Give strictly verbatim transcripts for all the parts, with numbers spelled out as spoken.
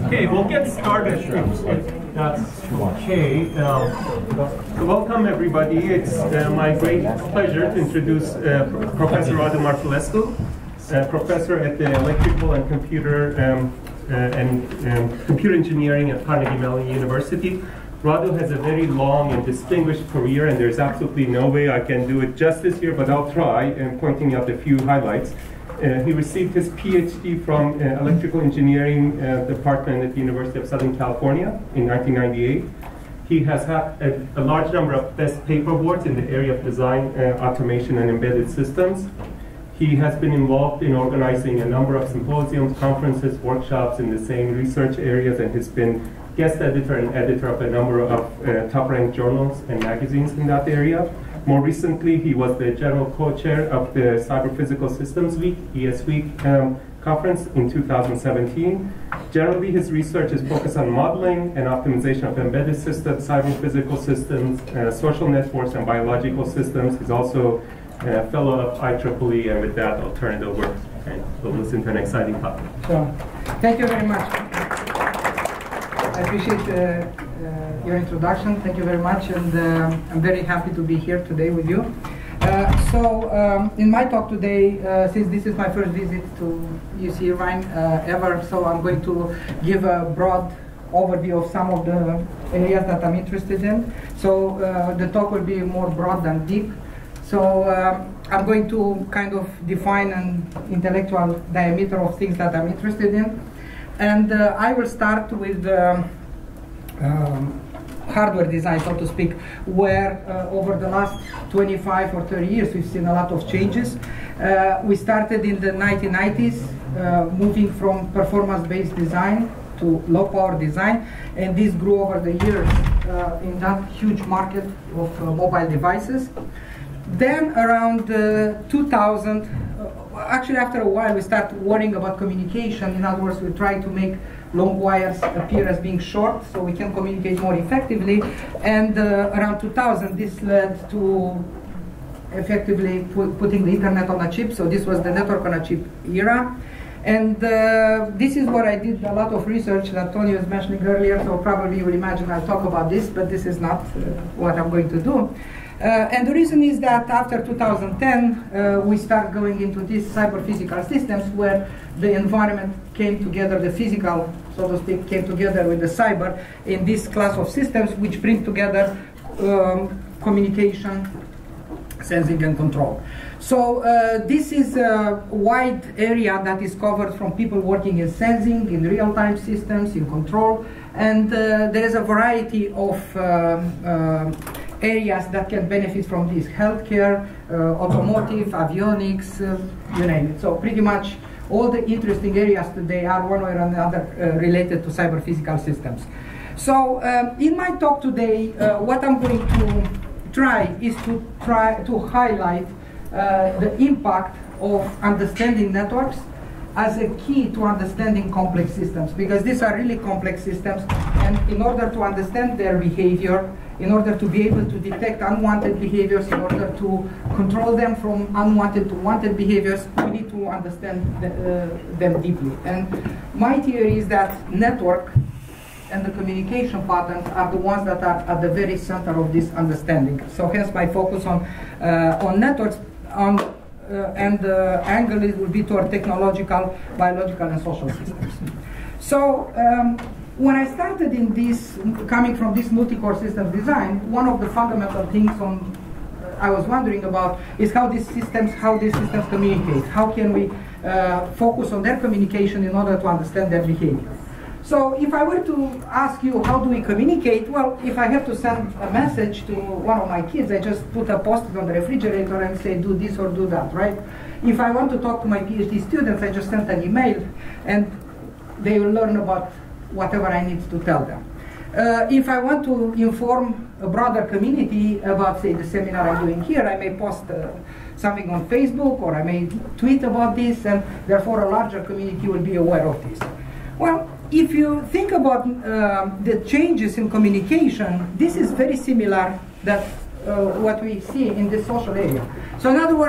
Okay, we'll get started if, if that's okay. Um, welcome everybody. It's uh, my great pleasure to introduce uh, Professor Radu Marculescu, uh, professor at the Electrical and Computer um, uh, and um, Computer Engineering at Carnegie Mellon University. Radu has a very long and distinguished career, and there's absolutely no way I can do it justice here, but I'll try in pointing out a few highlights. Uh, he received his PhD from uh, Electrical Engineering uh, Department at the University of Southern California in nineteen ninety-eight. He has had a, a large number of best paper awards in the area of design, uh, automation, and embedded systems. He has been involved in organizing a number of symposiums, conferences, workshops in the same research areas, and has been guest editor and editor of a number of uh, top-ranked journals and magazines in that area. More recently, he was the general co-chair of the Cyber Physical Systems Week, E S Week um, conference in two thousand seventeen. Generally, his research is focused on modeling and optimization of embedded systems, cyber physical systems, uh, social networks, and biological systems. He's also a fellow of I triple E, and with that, I'll turn it over and we'll listen to an exciting topic. So, thank you very much. I appreciate uh, uh, your introduction. Thank you very much, and uh, I'm very happy to be here today with you. Uh, so, um, in my talk today, uh, since this is my first visit to U C Irvine uh, ever, so I'm going to give a broad overview of some of the areas that I'm interested in. So, uh, the talk will be more broad than deep. So, uh, I'm going to kind of define an intellectual diameter of things that I'm interested in. And uh, I will start with um, um, hardware design, so to speak, where uh, over the last twenty-five or thirty years we've seen a lot of changes. Uh, we started in the nineteen nineties, uh, moving from performance-based design to low-power design, and this grew over the years uh, in that huge market of uh, mobile devices. Then around uh, two thousand, actually, after a while, we start worrying about communication. In other words, we try to make long wires appear as being short so we can communicate more effectively. And uh, around two thousand, this led to effectively pu putting the internet on a chip. So this was the network on a chip era. And uh, this is where I did a lot of research that Tony was mentioning earlier. So probably you will imagine I'll talk about this, but this is not uh, what I'm going to do. Uh, and the reason is that after two thousand ten, uh, we start going into these cyber-physical systems where the environment came together, the physical, so to speak, came together with the cyber in this class of systems which bring together um, communication, sensing, and control. So uh, this is a wide area that is covered from people working in sensing, in real-time systems, in control, and uh, there is a variety of um, uh, areas that can benefit from this: healthcare, uh, automotive, avionics, uh, you name it. So pretty much all the interesting areas today are one way or another uh, related to cyber physical systems. So um, in my talk today, uh, what I'm going to try is to try to highlight uh, the impact of understanding networks as a key to understanding complex systems, because these are really complex systems, and in order to understand their behavior, in order to be able to detect unwanted behaviors, in order to control them from unwanted to wanted behaviors, we need to understand the, uh, them deeply. And my theory is that network and the communication patterns are the ones that are at the very center of this understanding. So hence my focus on, uh, on networks, on, uh, and the angle it will be toward technological, biological, and social systems. So, um, when I started in this, coming from this multi-core systems design, one of the fundamental things on, uh, I was wondering about is how these systems, how these systems communicate. How can we uh, focus on their communication in order to understand their behavior? So if I were to ask you, how do we communicate? Well, if I have to send a message to one of my kids, I just put a post-it on the refrigerator and say, do this or do that, right? If I want to talk to my PhD students, I just send an email, and they will learn about whatever I need to tell them. Uh, if I want to inform a broader community about, say, the seminar I'm doing here, I may post uh, something on Facebook, or I may tweet about this, and therefore a larger community will be aware of this. Well, if you think about uh, the changes in communication, this is very similar that uh, what we see in the social area. So in other words,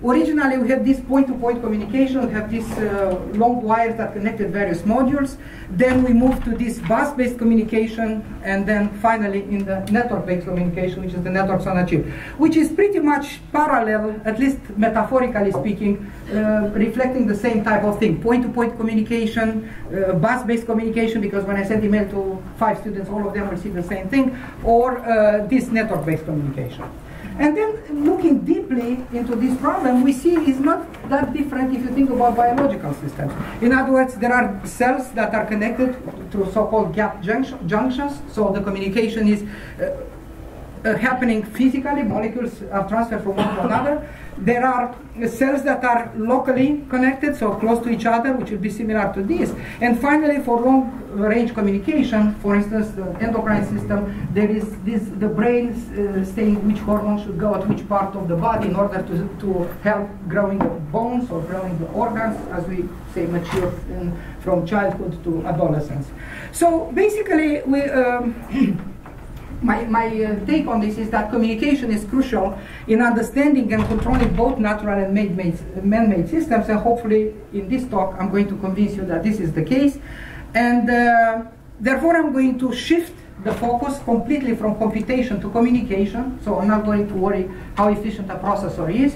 originally we had this point-to-point communication, we have these uh, long wires that connected various modules. Then we moved to this bus-based communication, and then finally in the network-based communication, which is the networks on a chip, which is pretty much parallel, at least metaphorically speaking, uh, reflecting the same type of thing. Point-to-point communication, uh, bus-based communication, because when I send email to five students, all of them will see the same thing, or uh, this network-based communication. And then looking deeply into this problem, we see it's not that different if you think about biological systems. In other words, there are cells that are connected through so-called gap junction, junctions, so the communication is uh, uh, happening physically, molecules are transferred from one to another. There are cells that are locally connected, so close to each other, which will be similar to this. And finally, for long-range communication, for instance, the endocrine system, there is this, the brain uh, saying which hormone should go at which part of the body in order to, to help growing the bones or growing the organs, as we say, mature in, from childhood to adolescence. So basically, we... Um, My, my uh, take on this is that communication is crucial in understanding and controlling both natural and man-made systems, and hopefully in this talk I'm going to convince you that this is the case. And uh, therefore I'm going to shift the focus completely from computation to communication, so I'm not going to worry how efficient a processor is.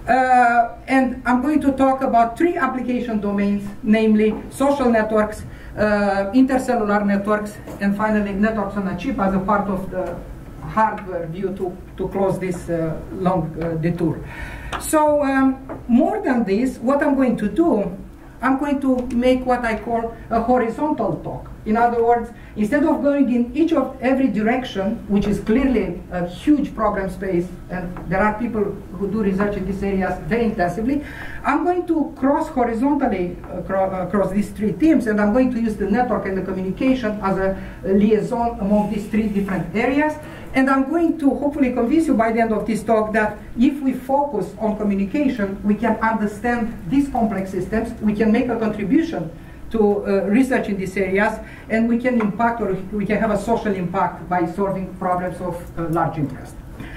Uh, and I'm going to talk about three application domains, namely social networks, uh, intercellular networks, and finally networks on a chip as a part of the hardware view to, to close this uh, long uh, detour. So um, more than this, what I'm going to do, I'm going to make what I call a horizontal talk. In other words, instead of going in each of every direction, which is clearly a huge problem space, and there are people who do research in these areas very intensively, I'm going to cross horizontally across, across these three themes, and I'm going to use the network and the communication as a, a liaison among these three different areas. And I'm going to hopefully convince you by the end of this talk that if we focus on communication, we can understand these complex systems, we can make a contribution to uh, research in these areas, and we can impact, or we can have a social impact by solving problems of uh, large interest.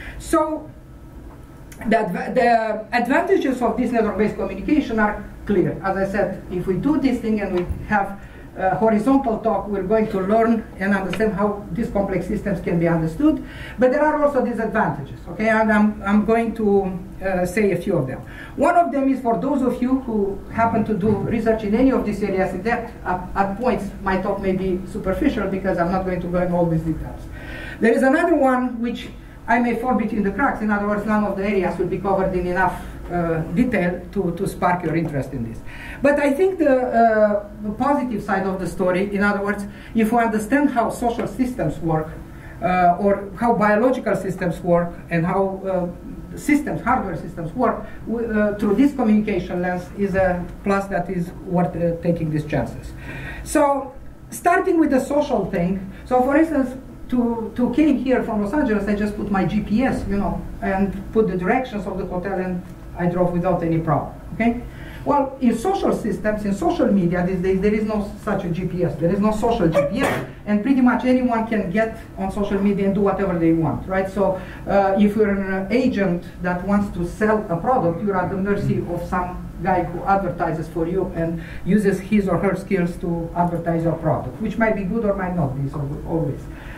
So the, adv the advantages of this network-based communication are clear. As I said, if we do this thing and we have Uh, horizontal talk, we're going to learn and understand how these complex systems can be understood. But there are also disadvantages, okay? And I'm, I'm going to uh, say a few of them. One of them is for those of you who happen to do research in any of these areas in depth. At, at points, my talk may be superficial because I'm not going to go in all these details. There is another one which I may fall between the cracks. In other words, none of the areas will be covered in enough uh, detail to, to spark your interest in this. But I think the, uh, the positive side of the story, in other words, if we understand how social systems work, uh, or how biological systems work, and how uh, systems, hardware systems work, we, uh, through this communication lens is a plus that is worth uh, taking these chances. So, starting with the social thing, so for instance, To, to came here from Los Angeles, I just put my G P S, you know, and put the directions of the hotel, and I drove without any problem, okay? Well, in social systems, in social media these days, there is no such a G P S. There is no social G P S, and pretty much anyone can get on social media and do whatever they want, right? So uh, if you're an agent that wants to sell a product, you're at the mercy of some guy who advertises for you and uses his or her skills to advertise your product, which might be good or might not be, so always.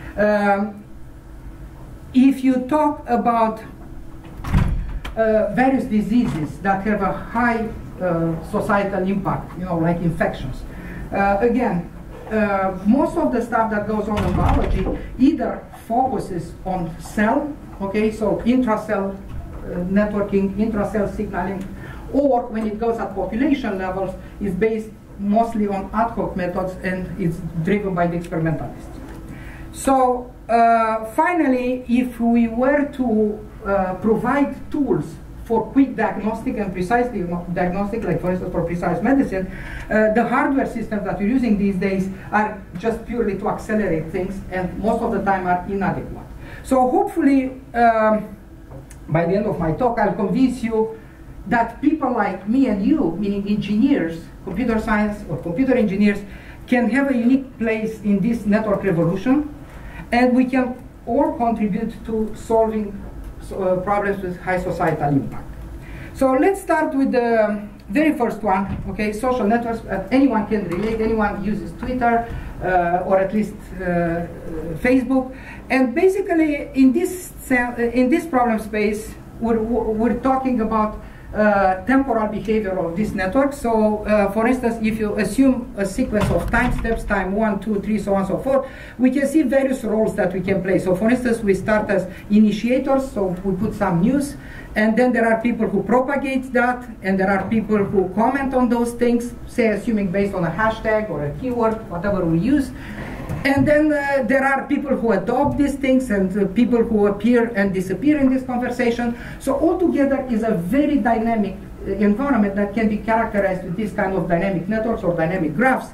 Um, if you talk about uh, various diseases that have a high uh, societal impact, you know, like infections, uh, again, uh, most of the stuff that goes on in biology either focuses on cell, okay, so intracell uh, networking, intracell signaling, or when it goes at population levels, is based mostly on ad hoc methods and it's driven by the experimentalists. So uh, finally, if we were to uh, provide tools for quick diagnostic and precise diagnostic, like for instance for precise medicine, uh, the hardware systems that we're using these days are just purely to accelerate things, and most of the time are inadequate. So hopefully, um, by the end of my talk, I'll convince you that people like me and you, meaning engineers, computer science or computer engineers, can have a unique place in this network revolution, and we can all contribute to solving uh, problems with high societal impact. So let's start with the very first one, okay, social networks. Uh, anyone can relate, anyone uses Twitter, uh, or at least uh, Facebook. And basically, in this, in this problem space, we're, we're talking about Uh, temporal behavior of this network. So, uh, for instance, if you assume a sequence of time steps, time one, two, three, so on and so forth, we can see various roles that we can play. So, for instance, we start as initiators, so we put some news, and then there are people who propagate that, and there are people who comment on those things, say, assuming based on a hashtag or a keyword, whatever we use. And then uh, there are people who adopt these things, and uh, people who appear and disappear in this conversation. So altogether is a very dynamic uh, environment that can be characterized with this kind of dynamic networks or dynamic graphs.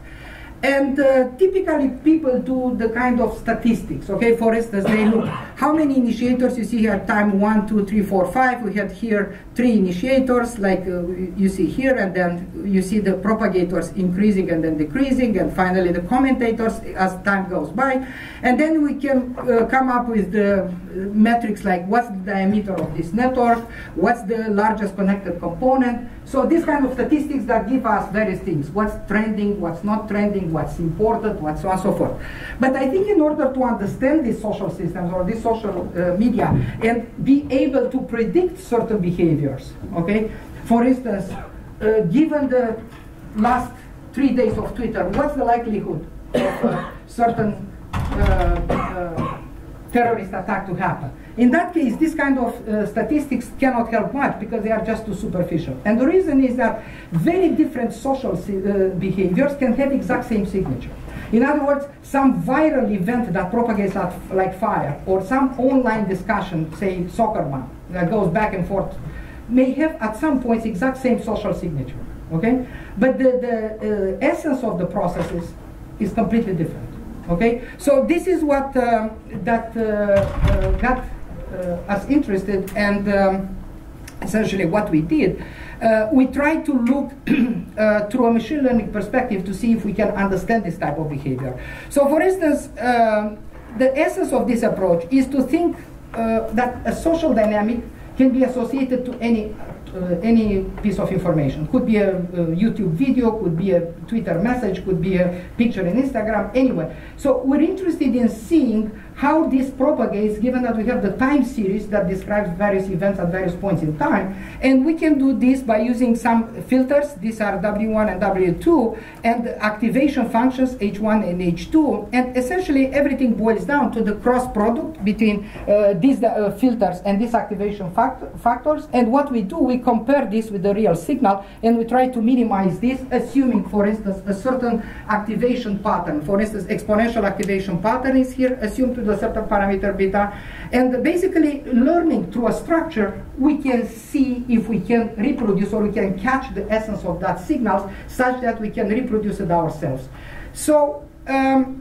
And uh, typically people do the kind of statistics, okay? For instance, they look, how many initiators you see here, time one, two, three, four, five. We had here three initiators, like uh, you see here, and then you see the propagators increasing and then decreasing, and finally the commentators as time goes by. And then we can uh, come up with the metrics like what's the diameter of this network, what's the largest connected component. So this kind of statistics that give us various things, what's trending, what's not trending, what's important, what's so on and so forth. But I think in order to understand these social systems or these social uh, media and be able to predict certain behaviors, okay? For instance, uh, given the last three days of Twitter, what's the likelihood of a certain uh, uh, terrorist attack to happen? In that case, this kind of uh, statistics cannot help much because they are just too superficial. And the reason is that very different social uh, behaviors can have exact same signature. In other words, some viral event that propagates like fire, or some online discussion, say soccer man, that goes back and forth, may have at some points exact same social signature. Okay? But the, the uh, essence of the processes is completely different. Okay? So this is what uh, that uh, uh, got Uh, us interested, and um, essentially what we did, uh, we tried to look uh, through a machine learning perspective to see if we can understand this type of behavior. So for instance, uh, the essence of this approach is to think uh, that a social dynamic can be associated to any Uh, any piece of information. Could be a, a YouTube video, could be a Twitter message, could be a picture in Instagram, anyway. So we're interested in seeing how this propagates, given that we have the time series that describes various events at various points in time. And we can do this by using some filters. These are W one and W two, and activation functions H one and H two. And essentially everything boils down to the cross product between uh, these uh, filters and these activation fact factors. And what we do, we compare this with the real signal, and we try to minimize this, assuming, for instance, a certain activation pattern. For instance, exponential activation pattern is here, assumed to the certain parameter beta. And basically, learning through a structure, we can see if we can reproduce, or we can catch the essence of that signal such that we can reproduce it ourselves. So, um,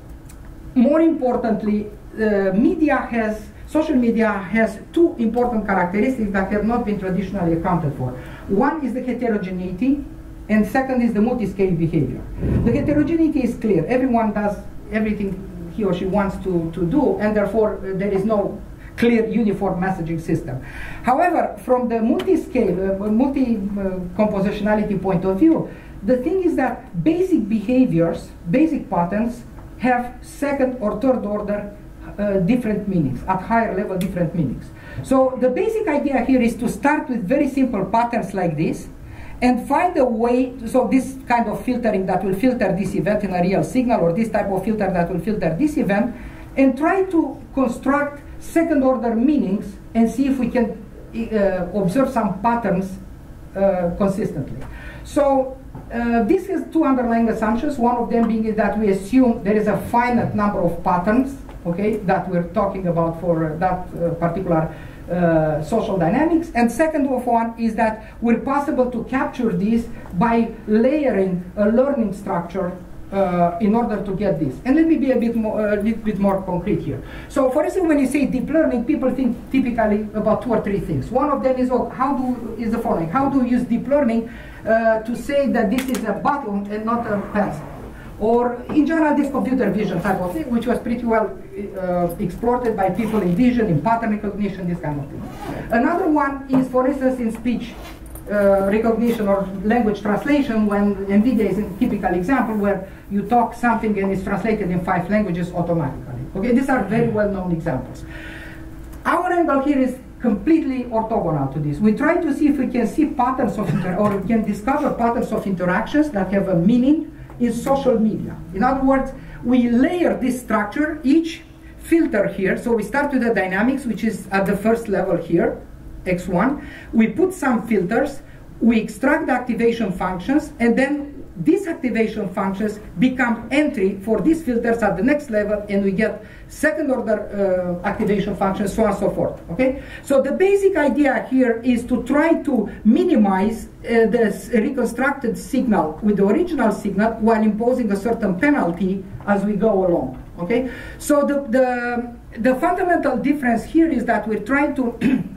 more importantly, uh, media has Social media has two important characteristics that have not been traditionally accounted for. One is the heterogeneity, and second is the multi-scale behavior. The heterogeneity is clear. Everyone does everything he or she wants to, to do, and therefore uh, there is no clear uniform messaging system. However, from the multi-scale, uh, multi-compositionality uh, point of view, the thing is that basic behaviors, basic patterns, have second or third order Uh, different meanings, at higher level different meanings. So the basic idea here is to start with very simple patterns like this and find a way, to, so this kind of filtering that will filter this event in a real signal, or this type of filter that will filter this event, and try to construct second order meanings and see if we can uh, observe some patterns uh, consistently. So uh, this has two underlying assumptions, one of them being that we assume there is a finite number of patterns, okay, that we're talking about for uh, that uh, particular uh, social dynamics. And second of one is that we're possible to capture this by layering a learning structure uh, in order to get this. And let me be a bit more, a little bit more concrete here. So for instance, when you say deep learning, people think typically about two or three things. One of them is, oh, how do, is the following. How do you use deep learning uh, to say that this is a button and not a pencil? Or in general, this computer vision type of thing, which was pretty well uh, exploited by people in vision, in pattern recognition, this kind of thing. Another one is, for instance, in speech uh, recognition or language translation, when NVIDIA is a typical example where you talk something and it's translated in five languages automatically. Okay, these are very well-known examples. Our angle here is completely orthogonal to this. We try to see if we can see patterns of inter or we can discover patterns of interactions that have a meaning in social media. In other words, we layer this structure, each filter here. So we start with the dynamics, which is at the first level here, X one. We put some filters, we extract the activation functions, and then these activation functions become entry for these filters at the next level, and we get second order uh, activation functions, so on and so forth. Okay? So the basic idea here is to try to minimize uh, the reconstructed signal with the original signal while imposing a certain penalty as we go along. Okay? So the, the, the fundamental difference here is that we're trying to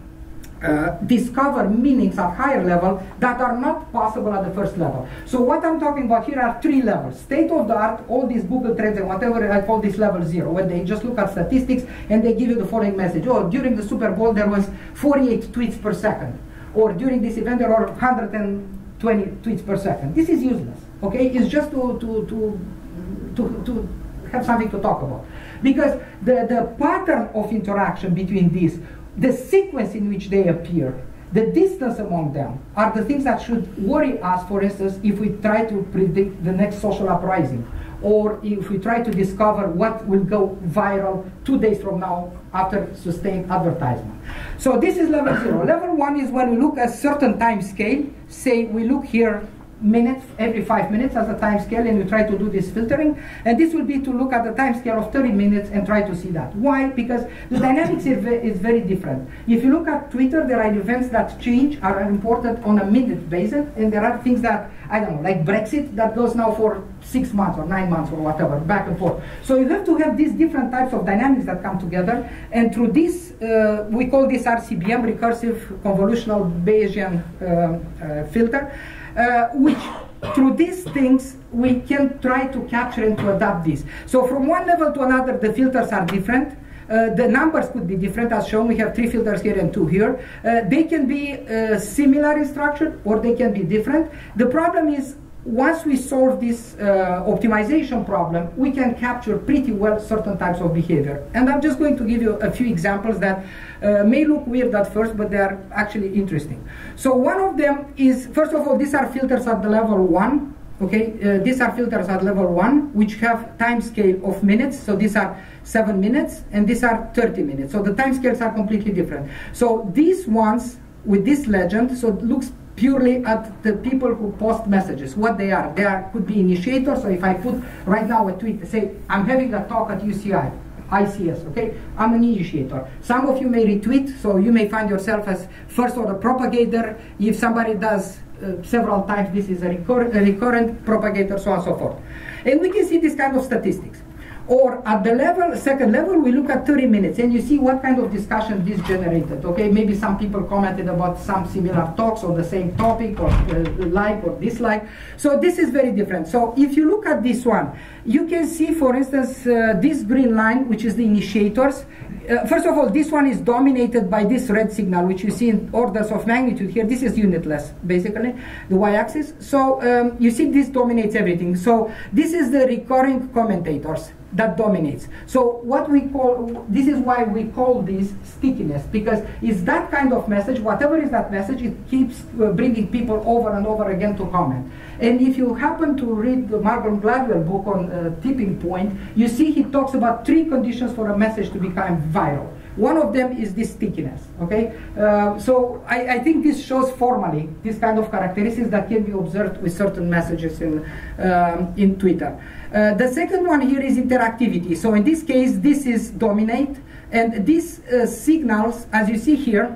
Uh, discover meanings at higher level that are not possible at the first level. So what I'm talking about here are three levels. State of the art, all these Google Trends and whatever, I call this level zero, where they just look at statistics and they give you the following message. Oh, during the Super Bowl there was forty-eight tweets per second. Or during this event there were one hundred twenty tweets per second. This is useless. Okay? It's just to, to, to, to, to have something to talk about. Because the, the pattern of interaction between these, the sequence in which they appear, the distance among them, are the things that should worry us, for instance, if we try to predict the next social uprising, or if we try to discover what will go viral two days from now after sustained advertisement. So this is level zero. Level one is when we look at a certain time scale. Say we look here minutes, every five minutes as a time scale, and we try to do this filtering. And this will be to look at the time scale of thirty minutes and try to see that. Why? Because the dynamics is very different. If you look at Twitter, there are events that change, are important on a minute basis, and there are things that, I don't know, like Brexit, that goes now for six months or nine months or whatever, back and forth. So you have to have these different types of dynamics that come together, and through this, uh, we call this R C B M, recursive convolutional Bayesian uh, uh, filter, Uh, which through these things we can try to capture and to adapt this. So from one level to another the filters are different. Uh, the numbers could be different, as shown. We have three filters here and two here. Uh, they can be uh, similar in structure or they can be different. The problem is, once we solve this uh, optimization problem, we can capture pretty well certain types of behavior. And I'm just going to give you a few examples that uh, may look weird at first, but they are actually interesting. So one of them is, first of all, these are filters at the level one. Okay, uh, these are filters at level one, which have time scale of minutes. So these are seven minutes, and these are thirty minutes. So the time scales are completely different. So these ones with this legend, so it looks purely at the people who post messages, what they are. They are, could be initiators. So if I put right now a tweet, say, I'm having a talk at U C I, I C S, okay? I'm an initiator. Some of you may retweet, so you may find yourself as first order propagator. If somebody does uh, several times, this is a, recur a recurrent propagator, so on and so forth. And we can see this kind of statistics. Or at the level, second level, we look at thirty minutes, and you see what kind of discussion this generated. Okay, maybe some people commented about some similar talks on the same topic, or uh, like or dislike. So this is very different. So if you look at this one, you can see, for instance, uh, this green line, which is the initiators. Uh, first of all, this one is dominated by this red signal, which you see in orders of magnitude here. This is unitless, basically, the y-axis. So um, you see this dominates everything. So this is the recurring commentators that dominates. So what we call, this is why we call this stickiness, because it's that kind of message, whatever is that message, it keeps uh, bringing people over and over again to comment. And if you happen to read the Malcolm Gladwell book on uh, tipping point, you see he talks about three conditions for a message to become viral. One of them is this stickiness, okay? Uh, so I, I think this shows formally this kind of characteristics that can be observed with certain messages in, um, in Twitter. Uh, the second one here is interactivity. So in this case, this is dominate, and these uh, signals, as you see here,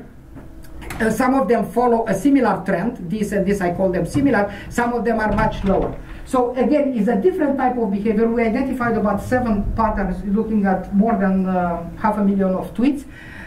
uh, some of them follow a similar trend. This and this, I call them similar. Some of them are much lower. So again, it's a different type of behavior. We identified about seven patterns looking at more than uh, half a million of tweets.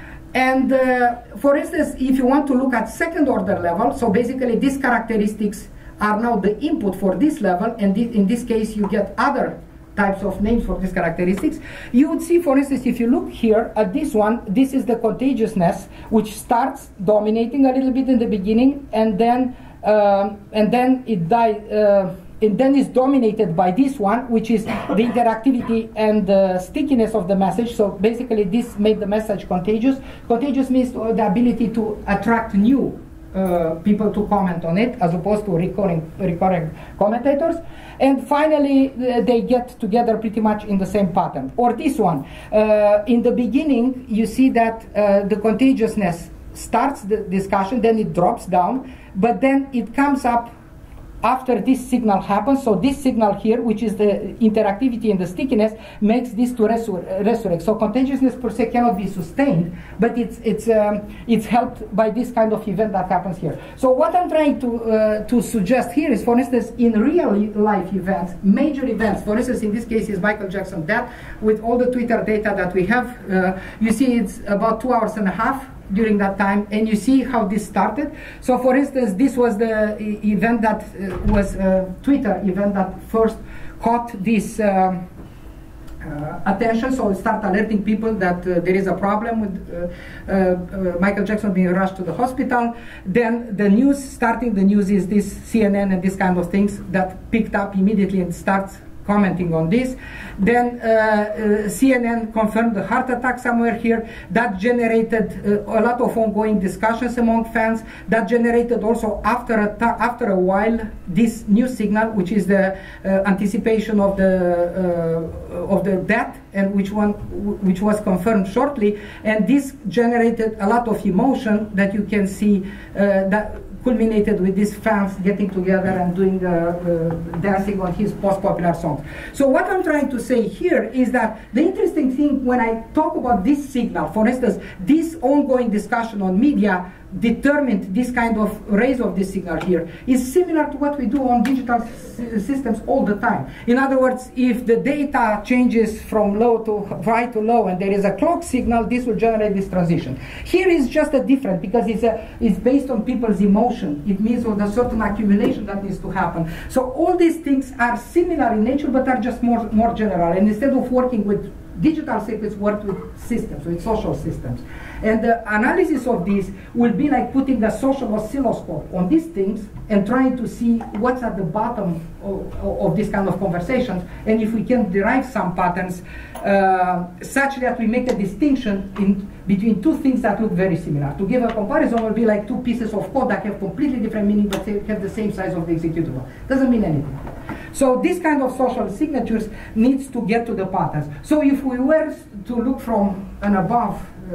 And uh, for instance, if you want to look at second order level, so basically these characteristics are now the input for this level, and th in this case you get other types of names for these characteristics. You would see, for instance, if you look here at this one, this is the contagiousness, which starts dominating a little bit in the beginning, and then um, and then it die, uh, and then is dominated by this one, which is the interactivity and the stickiness of the message. So basically, this made the message contagious. Contagious means the ability to attract new uh, people to comment on it, as opposed to recurring recurring commentators. And finally, uh, they get together pretty much in the same pattern. Or this one. Uh, in the beginning, you see that uh, the contagiousness starts the discussion, then it drops down, but then it comes up after this signal happens. So this signal here, which is the interactivity and the stickiness, makes this to resur resurrect. So contagiousness per se cannot be sustained, but it's it's um, it's helped by this kind of event that happens here. So what I'm trying to uh, to suggest here is, for instance, in real life events, major events. For instance, in this case is Michael Jackson death. With all the Twitter data that we have, uh, you see it's about two hours and a half during that time, and you see how this started. So for instance, this was the e event that uh, was a Twitter event that first caught this um, uh, attention, so it started alerting people that uh, there is a problem with uh, uh, uh, Michael Jackson being rushed to the hospital. Then the news, starting the news is this C N N and this kind of things that picked up immediately and starts commenting on this. Then uh, uh, C N N confirmed the heart attack somewhere here. That generated uh, a lot of ongoing discussions among fans. That generated also, after a, after a while, this new signal, which is the uh, anticipation of the uh, of the death, and which one which was confirmed shortly. And this generated a lot of emotion that you can see uh, that culminated with these fans getting together and doing uh, uh, dancing on his post-popular songs. So what I'm trying to say here is that the interesting thing when I talk about this signal, for instance, this ongoing discussion on media determined this kind of raise of this signal here, is similar to what we do on digital systems all the time. In other words, if the data changes from low to high to low and there is a clock signal, this will generate this transition. Here is just a different, because it's, a, it's based on people's emotion. It means with a certain accumulation that needs to happen. So all these things are similar in nature, but are just more, more general. And instead of working with digital circuits, work with systems, with social systems. And the analysis of this will be like putting a social oscilloscope on these things and trying to see what's at the bottom of, of this kind of conversations, and if we can derive some patterns uh, such that we make a distinction in between two things that look very similar. To give a comparison will be like two pieces of code that have completely different meaning but have the same size of the executable. Doesn't mean anything. So this kind of social signatures needs to get to the patterns. So if we were to look from an above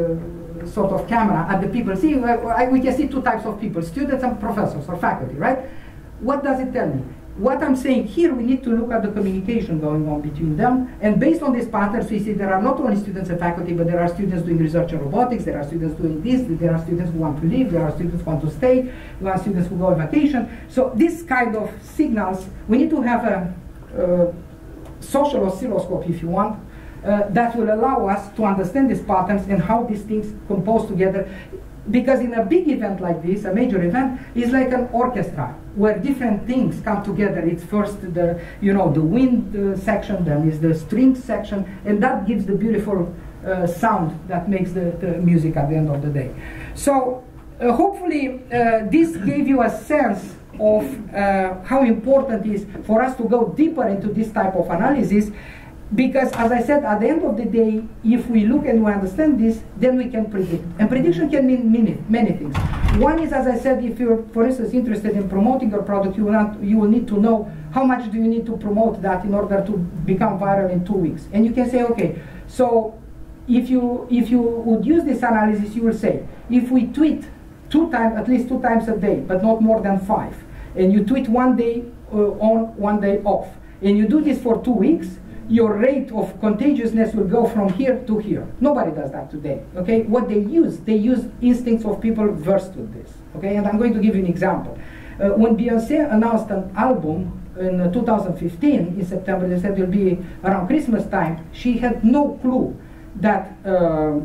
uh, sort of camera at the people, see, uh, we can see two types of people, students and professors or faculty, right? What does it tell me? What I'm saying here, we need to look at the communication going on between them, and based on these patterns, we see there are not only students and faculty, but there are students doing research in robotics, there are students doing this, there are students who want to leave, there are students who want to stay, there are students who go on vacation. So this kind of signals, we need to have a, a social oscilloscope, if you want, uh, that will allow us to understand these patterns and how these things compose together. Because in a big event like this, a major event, is like an orchestra where different things come together. It's first the, you know, the wind uh, section, then is the string section, and that gives the beautiful uh, sound that makes the, the music at the end of the day. So uh, hopefully uh, this gave you a sense of uh, how important it is for us to go deeper into this type of analysis. Because, as I said, at the end of the day, if we look and we understand this, then we can predict. And prediction can mean many, many things. One is, as I said, if you're, for instance, interested in promoting your product, you will, not, you will need to know how much do you need to promote that in order to become viral in two weeks. And you can say, okay, so if you, if you would use this analysis, you will say, if we tweet two times, at least two times a day, but not more than five, and you tweet one day uh, on, one day off, and you do this for two weeks, your rate of contagiousness will go from here to here. Nobody does that today, okay? What they use, they use instincts of people versed with this, okay? And I'm going to give you an example. Uh, when Beyonce announced an album in uh, two thousand fifteen, in September, they said it will be around Christmas time, she had no clue that uh,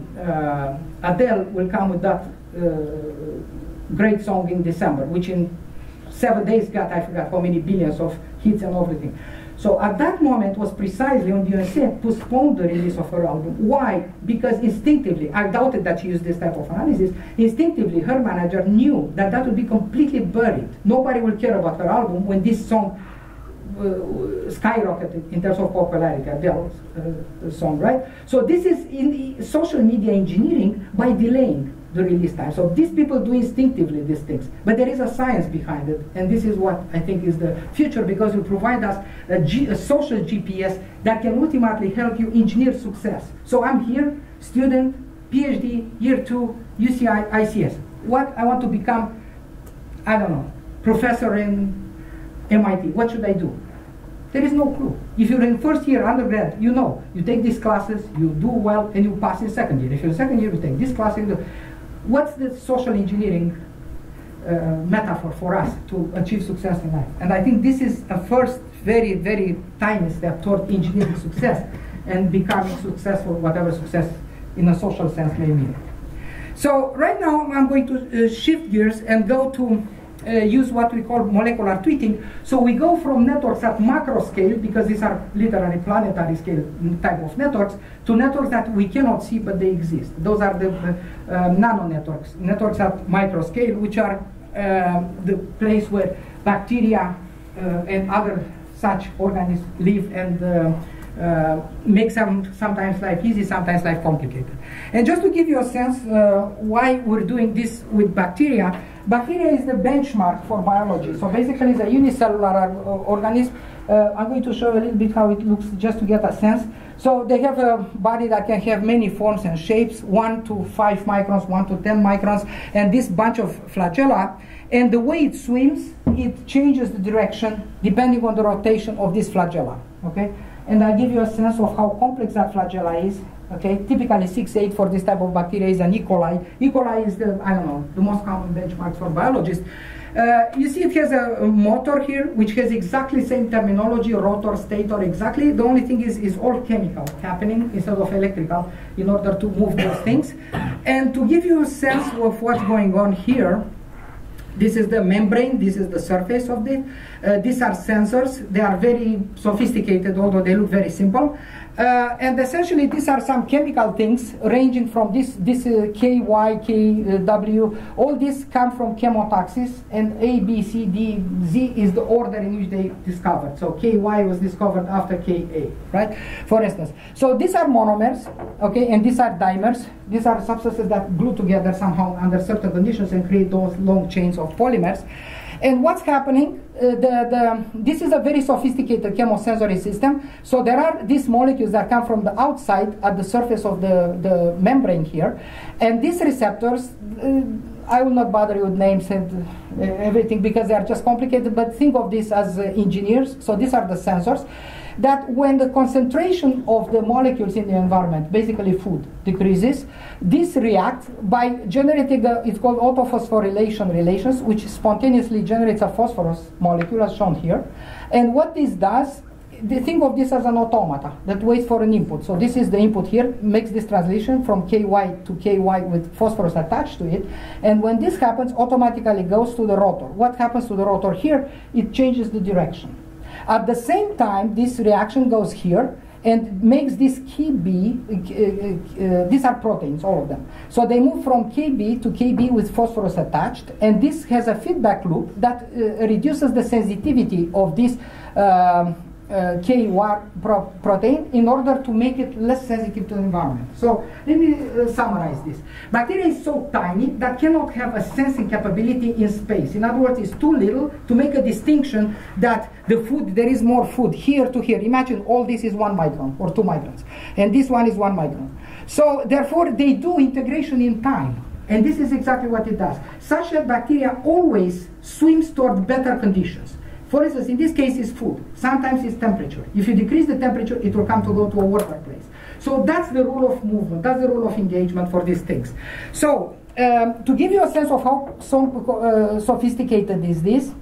uh, Adele will come with that uh, great song in December, which in seven days got, I forgot how many billions of hits and everything. So at that moment was precisely when Beyoncé postponed the release of her album. Why? Because instinctively, I doubted that she used this type of analysis, instinctively her manager knew that that would be completely buried. Nobody will care about her album when this song uh, skyrocketed in terms of popularity, Adele's uh, song, right? So this is in the social media engineering by delaying the release time. So these people do instinctively these things, but there is a science behind it, and this is what I think is the future, because it provides us a, G, a social G P S that can ultimately help you engineer success. So I'm here, student, PhD, year two, U C I, I C S. What I want to become, I don't know, professor in M I T. What should I do? There is no clue. If you're in first year undergrad, you know, you take these classes, you do well, and you pass in second year. If you're in second year, you take this class, and you do. What's the social engineering uh, metaphor for us to achieve success in life? And I think this is a first very, very tiny step toward engineering success and becoming successful, whatever success in a social sense may mean. So right now I'm going to uh, shift gears and go to uh, use what we call molecular tweaking. So we go from networks at macro scale, because these are literally planetary scale type of networks, to networks that we cannot see but they exist. Those are the uh, uh, nano networks, networks at micro scale, which are uh, the place where bacteria uh, and other such organisms live and uh, uh, make some, sometimes life easy, sometimes life complicated. And just to give you a sense uh, why we're doing this with bacteria, bacteria is the benchmark for biology. So basically it's a unicellular uh, organism. Uh, I'm going to show you a little bit how it looks just to get a sense. So they have a body that can have many forms and shapes, one to five microns, one to ten microns, and this bunch of flagella. And the way it swims, it changes the direction depending on the rotation of this flagella. Okay? And I'll give you a sense of how complex that flagella is. Okay, typically six eight for this type of bacteria is an E. coli. E. coli is the, I don't know, the most common benchmark for biologists. Uh, you see it has a, a motor here, which has exactly same terminology, rotor, stator, exactly. The only thing is, is all chemical happening instead of electrical in order to move those things. And to give you a sense of what's going on here, this is the membrane, this is the surface of it. Uh, these are sensors. They are very sophisticated, although they look very simple. Uh, and essentially, these are some chemical things ranging from this, this uh, K, Y, K, uh, W. All these come from chemotaxis, and A, B, C, D, Z is the order in which they discovered. So K, Y was discovered after K, A, right? For instance. So these are monomers, okay, and these are dimers. These are substances that glue together somehow under certain conditions and create those long chains of polymers. And what's happening, uh, the, the, this is a very sophisticated chemosensory system. So there are these molecules that come from the outside at the surface of the, the membrane here. And these receptors, uh, I will not bother you with names and uh, everything because they are just complicated, but think of this as uh, engineers. So these are the sensors that when the concentration of the molecules in the environment, basically food, decreases, this reacts by generating, a, it's called autophosphorylation relations, which spontaneously generates a phosphorus molecule as shown here. And what this does, think of this as an automata that waits for an input. So this is the input here, makes this translation from K Y to K Y with phosphorus attached to it. And when this happens, automatically goes to the rotor. What happens to the rotor here? It changes the direction. At the same time, this reaction goes here and makes this K B, uh, uh, uh, these are proteins, all of them. So they move from K B to K B with phosphorus attached, and this has a feedback loop that uh, reduces the sensitivity of this um, uh, K Y pro protein in order to make it less sensitive to the environment. So let me uh, summarize this. Bacteria is so tiny that cannot have a sensing capability in space. In other words, it's too little to make a distinction that the food, there is more food here to here. Imagine all this is one micron or two microns, and this one is one micron. So therefore, they do integration in time. And this is exactly what it does. Such that bacteria always swims toward better conditions. For instance, in this case, it's food. Sometimes it's temperature. If you decrease the temperature, it will come to go to a warmer place. So that's the rule of movement. That's the rule of engagement for these things. So um, to give you a sense of how so, uh, sophisticated is this,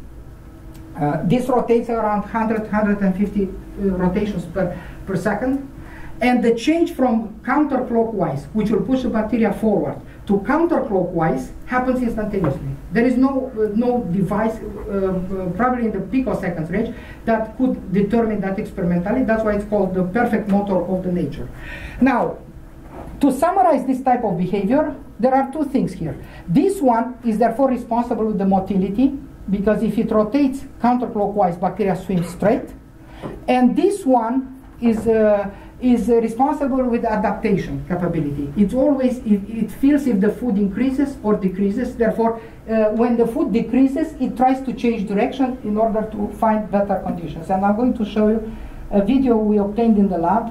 uh, this rotates around one hundred, one hundred fifty uh, rotations per, per second. And the change from counterclockwise, which will push the bacteria forward, to counterclockwise happens instantaneously. There is no, uh, no device, uh, uh, probably in the picoseconds range, that could determine that experimentally. That's why it's called the perfect motor of the nature. Now, to summarize this type of behavior, there are two things here. This one is therefore responsible with the motility, because if it rotates counterclockwise, bacteria swim straight. And this one is uh, is uh, responsible with adaptation capability. It's always, it, it feels if the food increases or decreases. Therefore, uh, when the food decreases, it tries to change direction in order to find better conditions. And I'm going to show you a video we obtained in the lab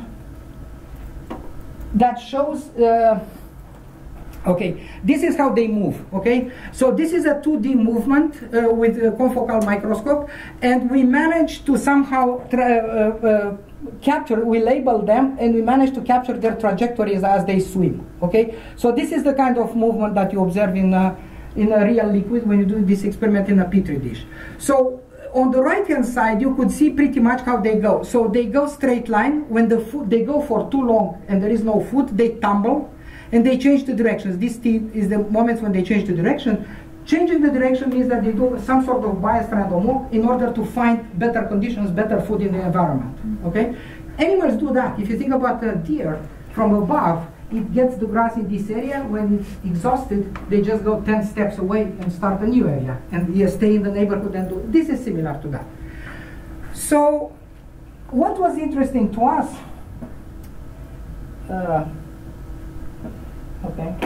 that shows, uh, okay, this is how they move, okay? So this is a two D movement uh, with a confocal microscope, and we managed to somehow tra uh, uh, capture, we label them, and we managed to capture their trajectories as they swim, okay? So this is the kind of movement that you observe in a, in a real liquid when you do this experiment in a petri dish. So on the right-hand side, you could see pretty much how they go. So they go straight line. When the food, they go for too long and there is no food, they tumble, and they change the directions. This is the moments when they change the direction. Changing the direction means that they do some sort of bias trend or more in order to find better conditions, better food in the environment. Okay? Animals do that. If you think about a deer from above, it gets the grass in this area. When it's exhausted, they just go ten steps away and start a new area, and you stay in the neighborhood and do. This is similar to that. So, what was interesting to us? Uh, okay.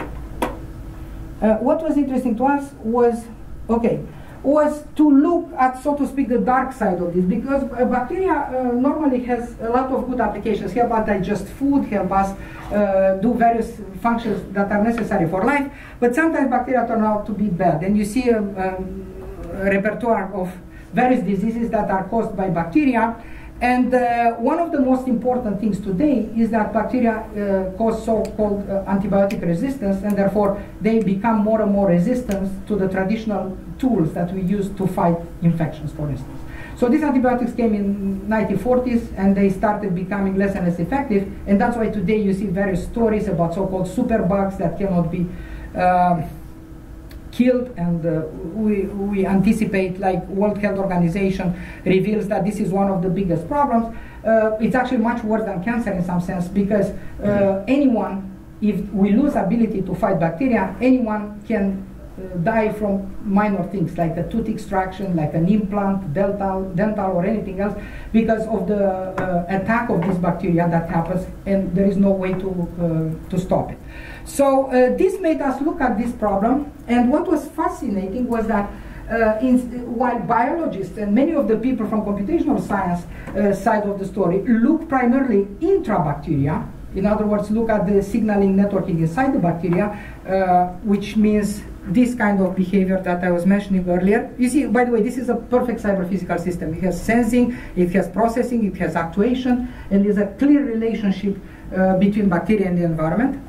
Uh, what was interesting to us was, okay, was to look at, so to speak, the dark side of this, because uh, bacteria uh, normally has a lot of good applications. Help us digest food, help us uh, do various functions that are necessary for life, but sometimes bacteria turn out to be bad. And you see a, um, a repertoire of various diseases that are caused by bacteria. And uh, one of the most important things today is that bacteria uh, cause so-called uh, antibiotic resistance, and therefore they become more and more resistant to the traditional tools that we use to fight infections, for instance. So these antibiotics came in nineteen forties, and they started becoming less and less effective, and that's why today you see various stories about so-called superbugs that cannot be uh, killed, and uh, we, we anticipate, like World Health Organization reveals that this is one of the biggest problems. Uh, it's actually much worse than cancer in some sense, because uh, anyone, if we lose ability to fight bacteria, anyone can uh, die from minor things like a tooth extraction, like an implant, dental, dental or anything else, because of the uh, attack of this bacteria that happens, and there is no way to, uh, to stop it. So uh, this made us look at this problem, and what was fascinating was that uh, in, while biologists and many of the people from computational science uh, side of the story look primarily intrabacteria, in other words, look at the signaling networking inside the bacteria, uh, which means this kind of behavior that I was mentioning earlier. You see, by the way, this is a perfect cyber-physical system. It has sensing, it has processing, it has actuation, and there's a clear relationship uh, between bacteria and the environment.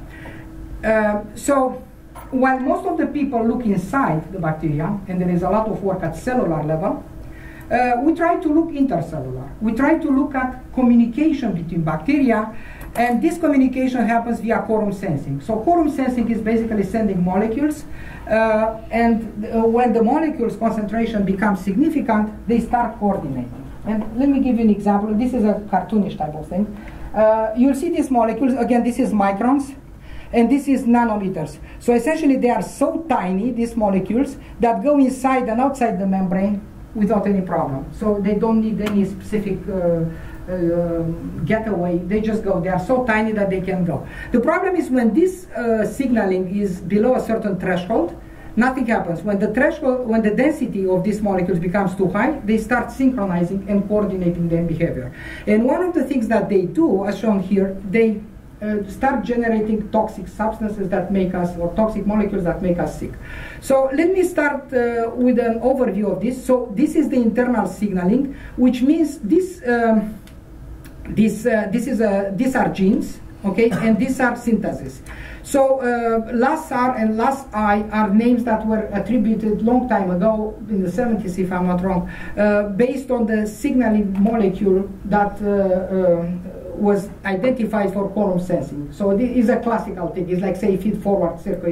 Uh, so, while most of the people look inside the bacteria, and there is a lot of work at cellular level, uh, we try to look intercellular. We try to look at communication between bacteria, and this communication happens via quorum sensing. So quorum sensing is basically sending molecules, uh, and uh, when the molecules concentration becomes significant, they start coordinating. And let me give you an example. This is a cartoonish type of thing. Uh, you'll see these molecules, again, this is microns, and this is nanometers. So essentially they are so tiny, these molecules, that go inside and outside the membrane without any problem. So they don't need any specific uh, uh, getaway, they just go. They are so tiny that they can go. The problem is when this uh, signaling is below a certain threshold, nothing happens. When the threshold, when the density of these molecules becomes too high, they start synchronizing and coordinating their behavior. And one of the things that they do, as shown here, they Uh, start generating toxic substances that make us, or toxic molecules that make us sick. So let me start uh, with an overview of this. So this is the internal signaling, which means this, um, this, uh, this is a, these are genes, okay, and these are synthesis. So uh, L A S R and L A S I are names that were attributed long time ago, in the seventies if I'm not wrong, uh, based on the signaling molecule that uh, uh, was identified for quorum sensing. So this is a classical thing. It's like, say, feed-forward circuits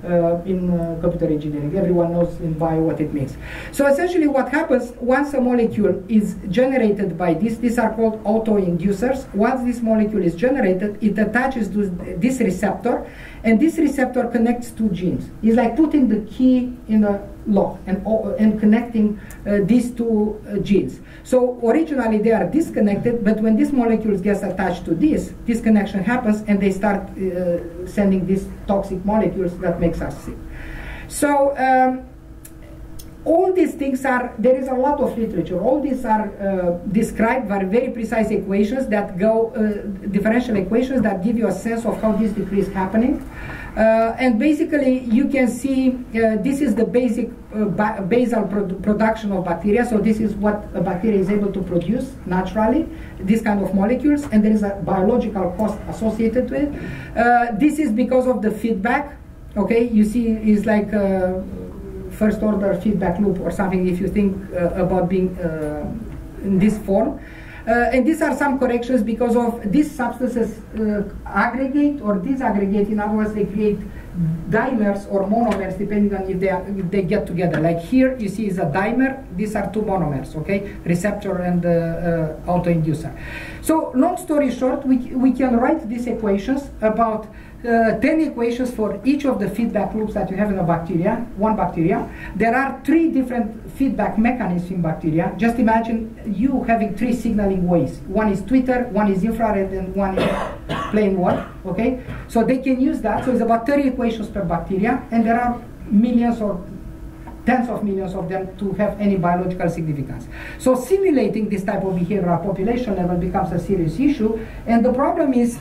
uh, in uh, computer engineering. Everyone knows in bio what it means. So essentially what happens once a molecule is generated by this, these are called auto-inducers. Once this molecule is generated, it attaches to this receptor, and this receptor connects two genes. It's like putting the key in a lock and, and connecting uh, these two uh, genes. So originally they are disconnected, but when this molecule gets attached to this, this connection happens and they start uh, sending these toxic molecules that makes us sick. So um, all these things are, there is a lot of literature. All these are uh, described by very precise equations that go, uh, differential equations that give you a sense of how this decree is happening. Uh, and basically, you can see uh, this is the basic uh, ba basal pro production of bacteria. So this is what a bacteria is able to produce naturally, these kind of molecules, and there is a biological cost associated with it. Uh, this is because of the feedback. Okay, you see, it's like a first order feedback loop or something if you think uh, about being uh, in this form. Uh, and these are some corrections because of these substances uh, aggregate or disaggregate. In other words, they create dimers or monomers depending on if they, are, if they get together. Like here you see is a dimer, these are two monomers, okay? Receptor and uh, uh, autoinducer. So long story short, we, we can write these equations about Uh, ten equations for each of the feedback loops that you have in a bacteria, one bacteria. There are three different feedback mechanisms in bacteria. Just imagine you having three signaling ways. One is Twitter, one is infrared, and one is plain word, okay? So they can use that. So it's about thirty equations per bacteria, and there are millions or tens of millions of them to have any biological significance. So simulating this type of behavior at population level becomes a serious issue, and the problem is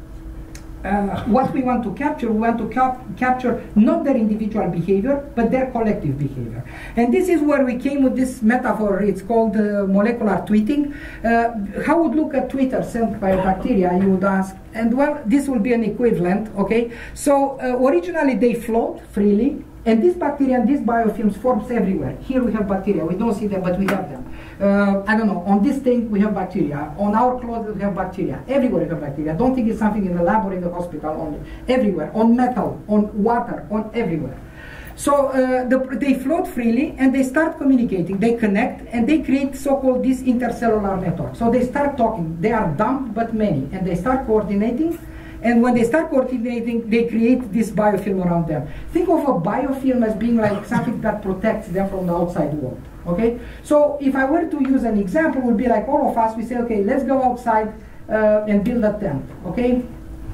Uh, what we want to capture, we want to cap capture not their individual behavior, but their collective behavior. And this is where we came with this metaphor. It's called uh, molecular tweeting. Uh, how would look at Twitter sent by a bacteria, you would ask? And well, this will be an equivalent, okay? So uh, originally they float freely, and this bacteria and these biofilms forms everywhere. Here we have bacteria. We don't see them, but we have them. Uh, I don't know, on this thing we have bacteria. On our clothes we have bacteria. Everywhere we have bacteria. Don't think it's something in the lab or in the hospital only. Everywhere. On metal, on water, on everywhere. So uh, the, they float freely and they start communicating. They connect and they create so-called this intercellular network. So they start talking. They are dumb but many. And they start coordinating. And when they start coordinating, they create this biofilm around them. Think of a biofilm as being like something that protects them from the outside world. Okay? So if I were to use an example, it would be like all of us, we say, okay, let's go outside uh, and build a tent. Okay?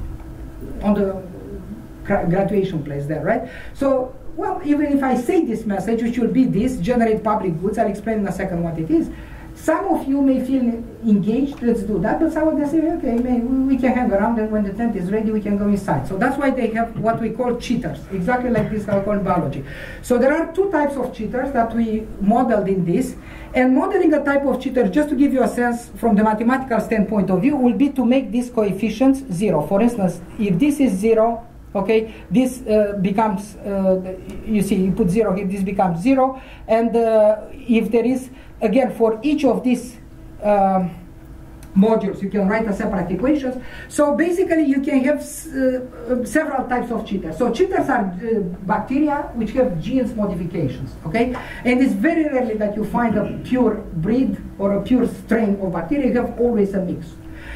On the graduation place there, right? So, well, even if I say this message, which will be this, generate public goods, I'll explain in a second what it is. Some of you may feel engaged, let's do that, but some of them say, okay, man, we can hang around, and when the tent is ready, we can go inside. So that's why they have what we call cheaters, exactly like this I call biology. So there are two types of cheaters that we modeled in this, and modeling a type of cheater, just to give you a sense from the mathematical standpoint of view, will be to make these coefficients zero. For instance, if this is zero, okay, this uh, becomes, uh, you see, you put zero here, this becomes zero, and uh, if there is, again, for each of these um, modules, you can write a separate equations. So basically, you can have uh, several types of cheaters. So cheaters are uh, bacteria which have genes modifications, okay? And it's very rarely that you find a pure breed or a pure strain of bacteria. You have always a mix.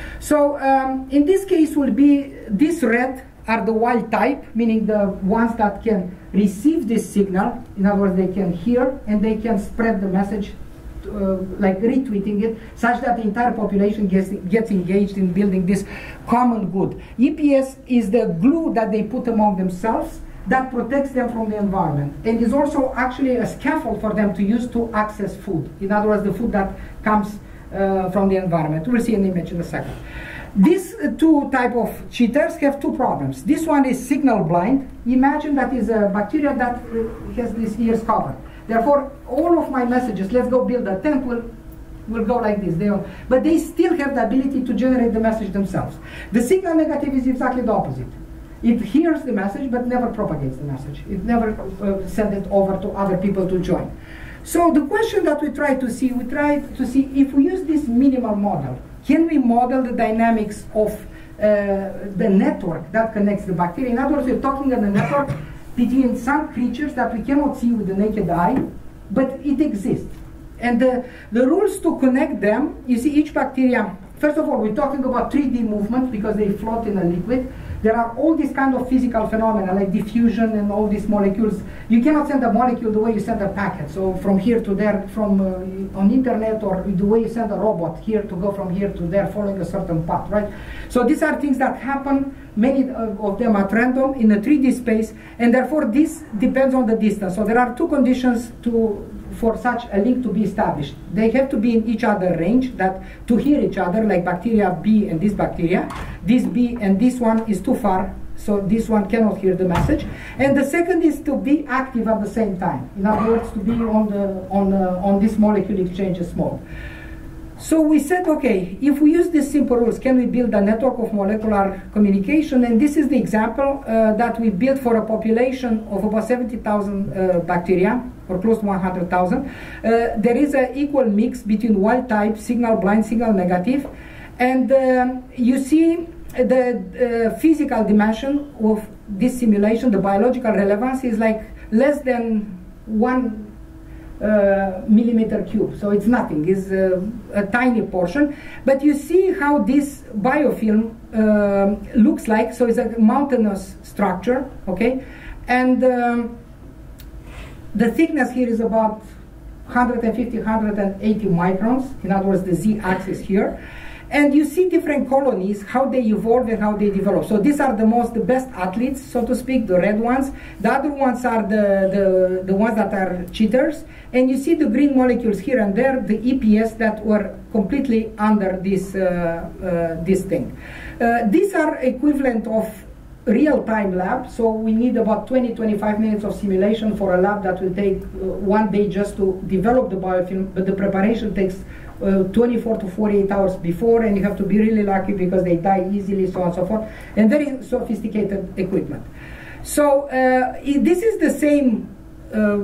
So um, in this case, will be this red are the wild type, meaning the ones that can receive this signal. In other words, they can hear and they can spread the message, uh, like retweeting it, such that the entire population gets, gets engaged in building this common good. E P S is the glue that they put among themselves that protects them from the environment, and is also actually a scaffold for them to use to access food. In other words, the food that comes uh, from the environment. We'll see an image in a second. These uh, two type of cheaters have two problems. This one is signal blind. Imagine that is a bacteria that uh, has these ears covered. Therefore, all of my messages, let's go build a tent, will, will go like this. They all, but they still have the ability to generate the message themselves. The signal negative is exactly the opposite. It hears the message, but never propagates the message. It never uh, sends it over to other people to join. So the question that we try to see, we try to see if we use this minimal model, can we model the dynamics of uh, the network that connects the bacteria? In other words, we're talking on the network. between some creatures that we cannot see with the naked eye, but it exists. And the, the rules to connect them, you see each bacteria, first of all, we're talking about three D movement because they float in a liquid. There are all these kind of physical phenomena like diffusion and all these molecules. You cannot send a molecule the way you send a packet. So from here to there, from uh, on internet, or the way you send a robot here to go from here to there following a certain path, right? So these are things that happen, many of them at random in a three D space, and therefore this depends on the distance. So there are two conditions to for such a link to be established. They have to be in each other range, that to hear each other, like bacteria B and this bacteria. This B and this one is too far, so this one cannot hear the message. And the second is to be active at the same time. In other words, to be on the on uh, on this molecule exchanges mode. So we said, okay, if we use these simple rules, can we build a network of molecular communication? And this is the example uh, that we built for a population of about seventy thousand uh, bacteria, or close to one hundred thousand. Uh, there is an equal mix between wild type, signal blind, signal negative. And um, you see the uh, physical dimension of this simulation, the biological relevance is like less than one Uh, millimeter cube, so it's nothing, it's uh, a tiny portion, but you see how this biofilm uh, looks like. So it's a mountainous structure, okay, and um, the thickness here is about one hundred fifty, one hundred eighty microns, in other words the z-axis here. And you see different colonies, how they evolve and how they develop. So these are the most, the best athletes, so to speak, the red ones. The other ones are the, the, the ones that are cheaters. And you see the green molecules here and there, the E P S that were completely under this, uh, uh, this thing. Uh, these are equivalent of real-time lab, so we need about twenty to twenty-five minutes of simulation for a lab that will take uh, one day just to develop the biofilm, but the preparation takes uh, twenty-four to forty-eight hours before, and you have to be really lucky because they die easily, so on and so forth, and very sophisticated equipment. So uh, this is the same uh,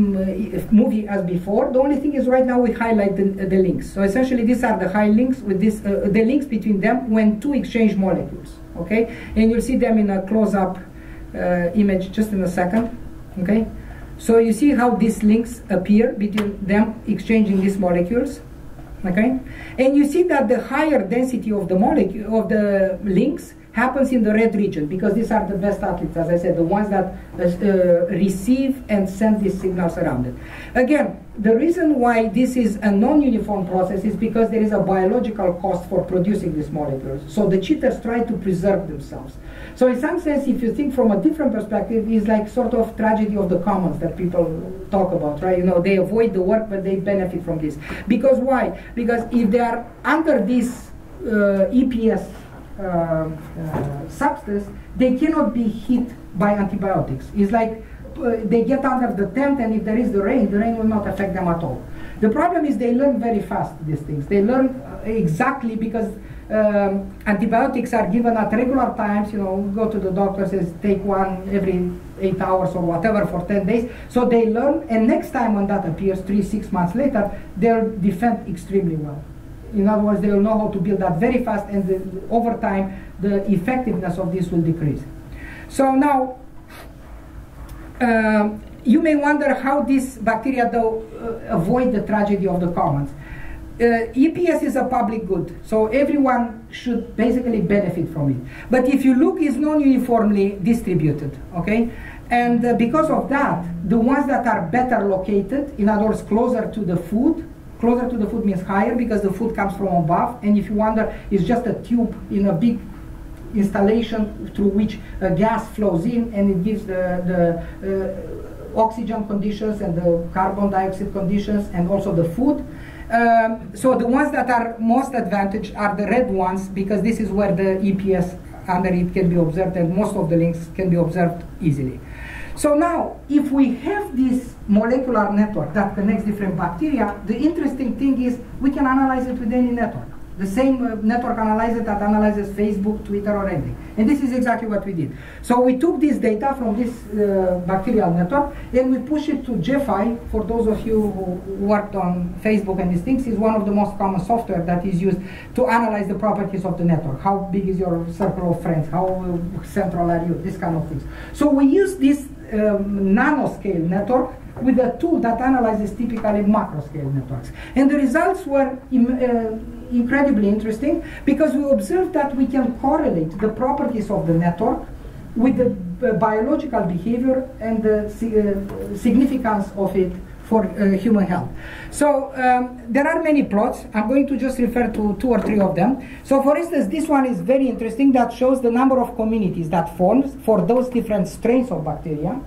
movie as before. The only thing is right now we highlight the, the links. So essentially these are the high links with this, uh, the links between them when two exchange molecules. Okay, and you'll see them in a close-up uh, image just in a second. Okay, so you see how these links appear between them exchanging these molecules. Okay, and you see that the higher density of the molecule of the links happens in the red region because these are the best athletes, as I said, the ones that uh, receive and send these signals around it. Again, the reason why this is a non-uniform process is because there is a biological cost for producing these molecules. So the cheaters try to preserve themselves. So in some sense, if you think from a different perspective, it's like sort of tragedy of the commons that people talk about, right? You know, they avoid the work, but they benefit from this. Because why? Because if they are under this uh, E P S Uh, uh, substance, they cannot be hit by antibiotics. It's like uh, they get under the tent, and if there is the rain, the rain will not affect them at all. The problem is they learn very fast, these things. They learn uh, exactly because um, antibiotics are given at regular times. You know, go to the doctor, says take one every eight hours or whatever for ten days. So they learn, and next time when that appears, three, six months later, they'll defend extremely well. In other words, they will know how to build that very fast, and the, over time, the effectiveness of this will decrease. So now, uh, you may wonder how these bacteria, though, uh, avoid the tragedy of the commons. Uh, E P S is a public good, so everyone should basically benefit from it. But if you look, it's non-uniformly distributed, okay? And uh, because of that, the ones that are better located, in other words, closer to the food, closer to the food means higher because the food comes from above, and if you wonder, it's just a tube in a big installation through which a gas flows in, and it gives the, the uh, oxygen conditions and the carbon dioxide conditions and also the food. Um, so the ones that are most advantaged are the red ones because this is where the E P S under it can be observed, and most of the links can be observed easily. So now, if we have this molecular network that connects different bacteria, the interesting thing is we can analyze it with any network. The same uh, network analyzer that analyzes Facebook, Twitter, or anything. And this is exactly what we did. So we took this data from this uh, bacterial network, and we pushed it to J F I. For those of you who worked on Facebook and these things, is one of the most common software that is used to analyze the properties of the network. How big is your circle of friends? How central are you? This kind of things. So we use this um, nanoscale network with a tool that analyzes typically macro-scale networks. And the results were im uh, incredibly interesting because we observed that we can correlate the properties of the network with the uh, biological behavior and the uh, significance of it for uh, human health. So um, there are many plots. I'm going to just refer to two or three of them. So for instance, this one is very interesting, that shows the number of communities that forms for those different strains of bacteria.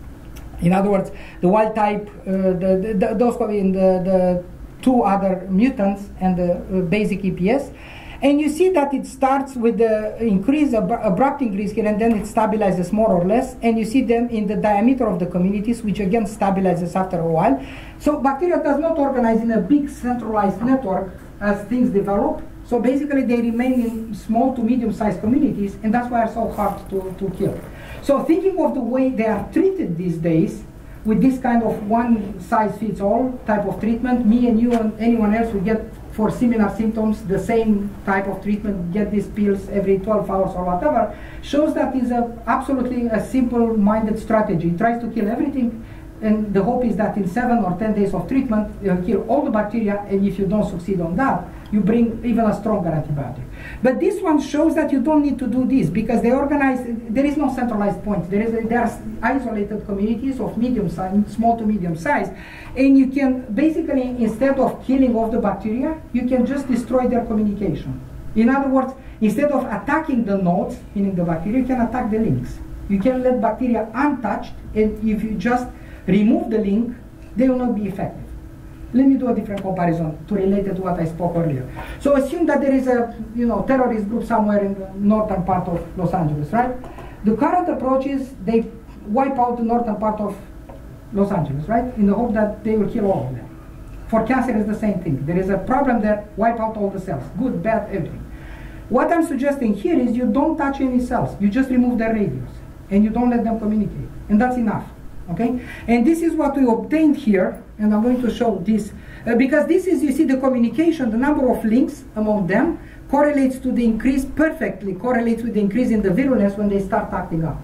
In other words, the wild type, uh, the, the, the, those in the, the two other mutants and the uh, basic E P S. And you see that it starts with the increase, ab abrupt increase here, and then it stabilizes more or less. And you see them in the diameter of the communities, which again stabilizes after a while. So bacteria does not organize in a big centralized network as things develop. So basically they remain in small to medium-sized communities, and that's why they're so hard to, to kill. So thinking of the way they are treated these days, with this kind of one-size-fits-all type of treatment, me and you and anyone else will get for similar symptoms the same type of treatment, get these pills every twelve hours or whatever, shows that is a, absolutely a simple-minded strategy. It tries to kill everything, and the hope is that in seven or ten days of treatment, you'll kill all the bacteria, and if you don't succeed on that, you bring even a stronger antibiotic. But this one shows that you don't need to do this because they organize, there is no centralized point. There, is a, there are isolated communities of medium size, small to medium size, and you can basically, instead of killing off the bacteria, you can just destroy their communication. In other words, instead of attacking the nodes, meaning the bacteria, you can attack the links. You can let bacteria untouched, and if you just remove the link, they will not be effective. Let me do a different comparison to relate it to what I spoke earlier. So assume that there is a you know, terrorist group somewhere in the northern part of Los Angeles, right? The current approach is they wipe out the northern part of Los Angeles, right? In the hope that they will kill all of them. For cancer, it's the same thing. There is a problem there, wipe out all the cells. Good, bad, everything. What I'm suggesting here is you don't touch any cells. You just remove their radios. And you don't let them communicate. And that's enough. Okay? And this is what we obtained here, and I'm going to show this, uh, because this is, you see, the communication, the number of links among them correlates to the increase, perfectly correlates with the increase in the virulence when they start acting up.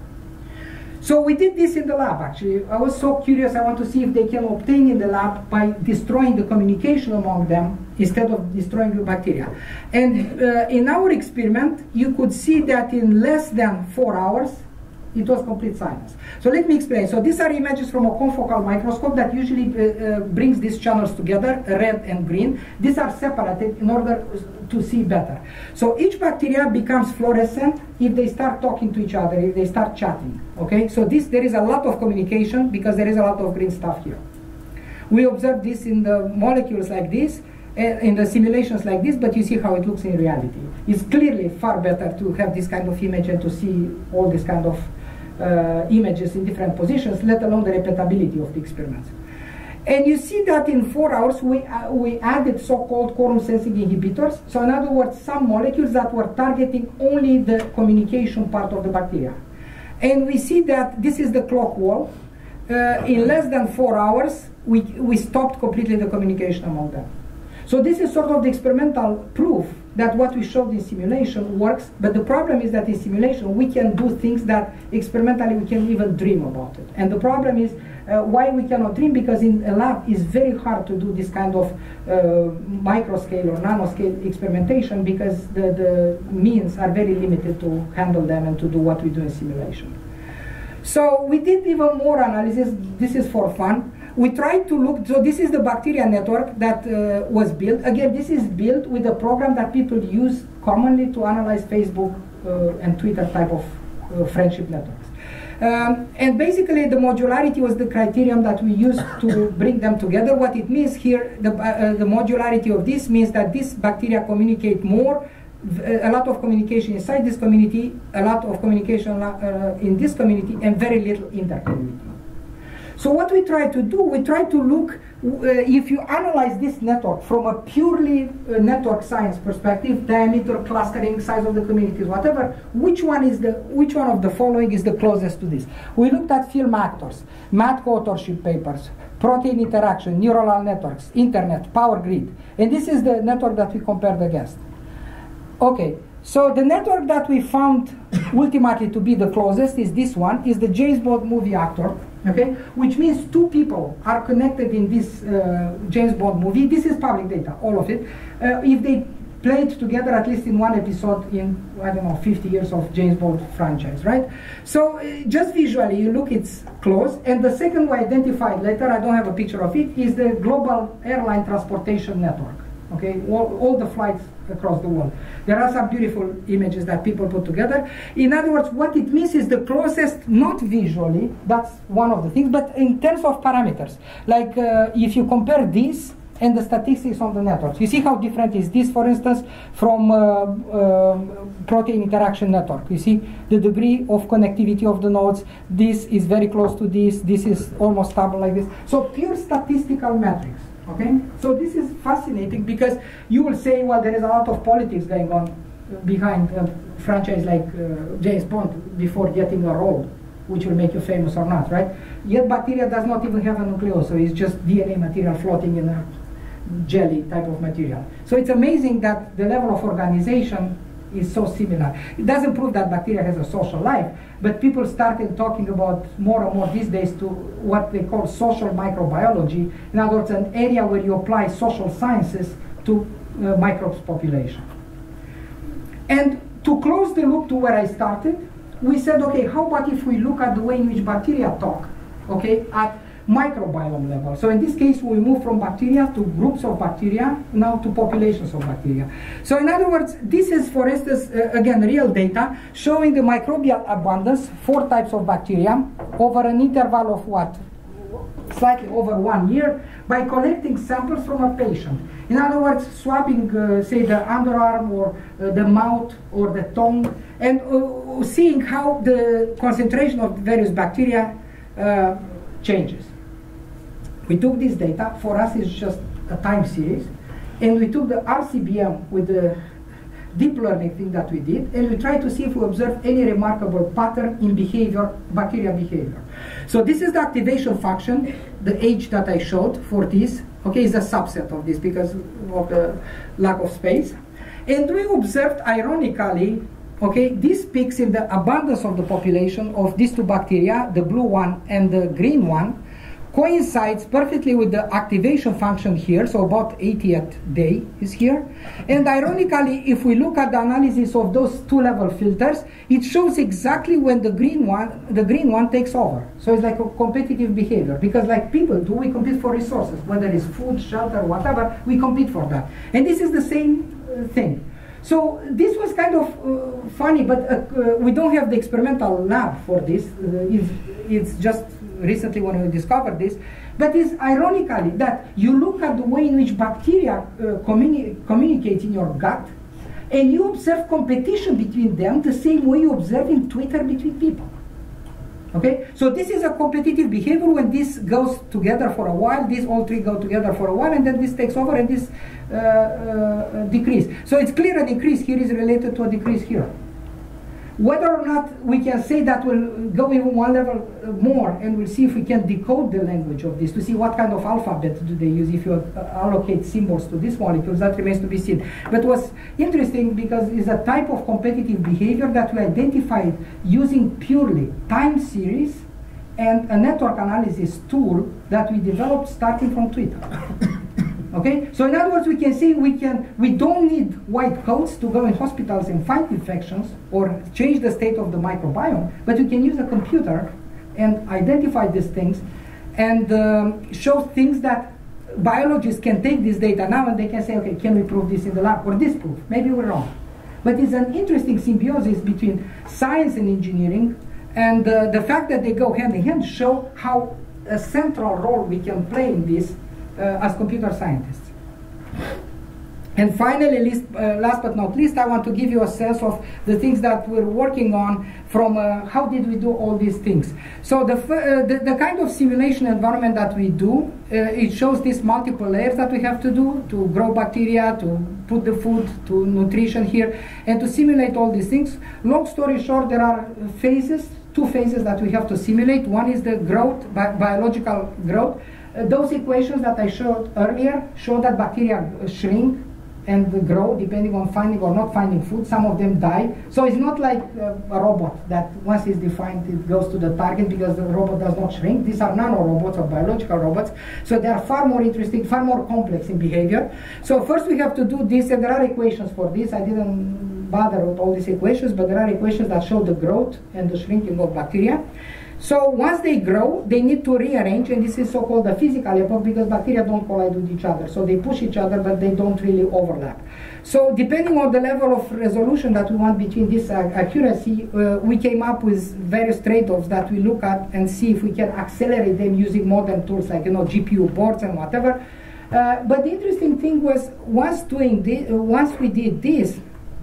So we did this in the lab, actually. I was so curious, I want to see if they can obtain in the lab by destroying the communication among them instead of destroying the bacteria. And uh, in our experiment, you could see that in less than four hours, it was complete silence. So let me explain. So these are images from a confocal microscope that usually uh, uh, brings these channels together, red and green. These are separated in order to see better. So each bacteria becomes fluorescent if they start talking to each other, if they start chatting. Okay? So this, there is a lot of communication because there is a lot of green stuff here. We observe this in the molecules like this, uh, in the simulations like this, but you see how it looks in reality. It's clearly far better to have this kind of image and to see all this kind of Uh, images in different positions, let alone the repeatability of the experiments. And you see that in four hours we, uh, we added so-called quorum sensing inhibitors. So in other words, some molecules that were targeting only the communication part of the bacteria. And we see that this is the clock wall. Uh, in less than four hours, we, we stopped completely the communication among them. So this is sort of the experimental proof that what we showed in simulation works, but the problem is that in simulation we can do things that experimentally we can't even dream about it. And the problem is uh, why we cannot dream, because in a lab it's very hard to do this kind of uh, microscale or nanoscale experimentation because the, the means are very limited to handle them and to do what we do in simulation. So we did even more analysis. This is for fun. We tried to look, so this is the bacteria network that uh, was built. Again, this is built with a program that people use commonly to analyze Facebook uh, and Twitter type of uh, friendship networks. Um, and basically the modularity was the criterion that we used to bring them together. What it means here, the, uh, the modularity of this means that these bacteria communicate more, a lot of communication inside this community, a lot of communication uh, in this community, and very little inter-community. So what we try to do, we try to look, uh, if you analyze this network from a purely uh, network science perspective, diameter, clustering, size of the communities, whatever, which one is the, which one of the following is the closest to this? We looked at film actors, math co-authorship papers, protein interaction, neuronal networks, internet, power grid, and this is the network that we compared against. Okay, So the network that we found ultimately to be the closest is this one, is the James Bond movie actor, okay? Which means two people are connected in this uh, James Bond movie. This is public data, all of it. Uh, if they played together at least in one episode in, I don't know, fifty years of James Bond franchise, right? So uh, just visually, you look, it's close. And the second we identified later, I don't have a picture of it, is the global airline transportation network, okay? All, all the flights across the world. There are some beautiful images that people put together. In other words, what it means is the closest, not visually, that's one of the things, but in terms of parameters. Like uh, if you compare this and the statistics on the networks, you see how different is this, for instance, from uh, uh, protein interaction network. You see the degree of connectivity of the nodes. This is very close to this. This is almost stable like this. So pure statistical metrics. Okay, so this is fascinating because you will say, well, there is a lot of politics going on behind a franchise like uh, James Bond before getting a role, which will make you famous or not, right? Yet bacteria does not even have a nucleus, so it's just D N A material floating in a jelly type of material. So it's amazing that the level of organization is so similar. It doesn't prove that bacteria has a social life, but people started talking about more and more these days to what they call social microbiology. In other words, an area where you apply social sciences to uh, microbes population. And to close the loop to where I started, we said, okay, how about if we look at the way in which bacteria talk, okay, at microbiome level. So in this case, we move from bacteria to groups of bacteria, now to populations of bacteria. So in other words, this is, for instance, uh, again, real data showing the microbial abundance, four types of bacteria, over an interval of what? Slightly over one year, by collecting samples from a patient. In other words, swabbing, uh, say, the underarm or uh, the mouth or the tongue, and uh, seeing how the concentration of various bacteria uh, changes. We took this data, for us it's just a time series, and we took the R C B M with the deep learning thing that we did, and we tried to see if we observed any remarkable pattern in behavior, bacteria behavior. So this is the activation function, the age that I showed for this, okay, is a subset of this because of the lack of space. And we observed, ironically, okay, these peaks in the abundance of the population of these two bacteria, the blue one and the green one, coincides perfectly with the activation function here, so about eightieth day is here. And ironically, if we look at the analysis of those two-level filters, it shows exactly when the green one, the green one takes over. So it's like a competitive behavior, because like people do, we compete for resources, whether it's food, shelter, whatever, we compete for that. And this is the same uh, thing. So this was kind of uh, funny, but uh, uh, we don't have the experimental lab for this. Uh, it's, it's just recently when we discovered this. But it's ironically that you look at the way in which bacteria uh, communi communicate in your gut, and you observe competition between them the same way you observe in Twitter between people. Okay, so this is a competitive behavior when this goes together for a while, these all three go together for a while, and then this takes over and this uh, uh, decrease. So it's clear an increase here is related to a decrease here. Whether or not we can say that we'll go even one level more, and we'll see if we can decode the language of this to see what kind of alphabet do they use if you uh, allocate symbols to these molecules, that remains to be seen. But what's interesting, because it's a type of competitive behavior that we identified using purely time series and a network analysis tool that we developed starting from Twitter. Okay, so in other words, we can say we can we don't need white coats to go in hospitals and find infections or change the state of the microbiome, but we can use a computer and identify these things and um, show things that biologists can take this data now and they can say, okay, can we prove this in the lab or disprove? Maybe we're wrong. But it's an interesting symbiosis between science and engineering, and uh, the fact that they go hand in hand show how a central role we can play in this Uh, as computer scientists. And finally, least, uh, last but not least, I want to give you a sense of the things that we're working on from uh, how did we do all these things. So the, uh, the, the kind of simulation environment that we do, uh, it shows these multiple layers that we have to do to grow bacteria, to put the food, to nutrition here, and to simulate all these things. Long story short, there are phases, two phases that we have to simulate. One is the growth, bi biological growth. Uh, those equations that I showed earlier show that bacteria shrink and grow depending on finding or not finding food. Some of them die. So it's not like uh, a robot that once it's defined, it goes to the target because the robot does not shrink. These are nanorobots or biological robots. So they are far more interesting, far more complex in behavior. So first we have to do this, and there are equations for this. I didn't bother with all these equations, but there are equations that show the growth and the shrinking of bacteria. So once they grow, they need to rearrange, and this is so-called the physical epoch because bacteria don't collide with each other. So they push each other, but they don't really overlap. So depending on the level of resolution that we want between this uh, accuracy, uh, we came up with various trade-offs that we look at and see if we can accelerate them using modern tools like, you know, G P U boards and whatever. Uh, but the interesting thing was once doing this, uh, once we did this,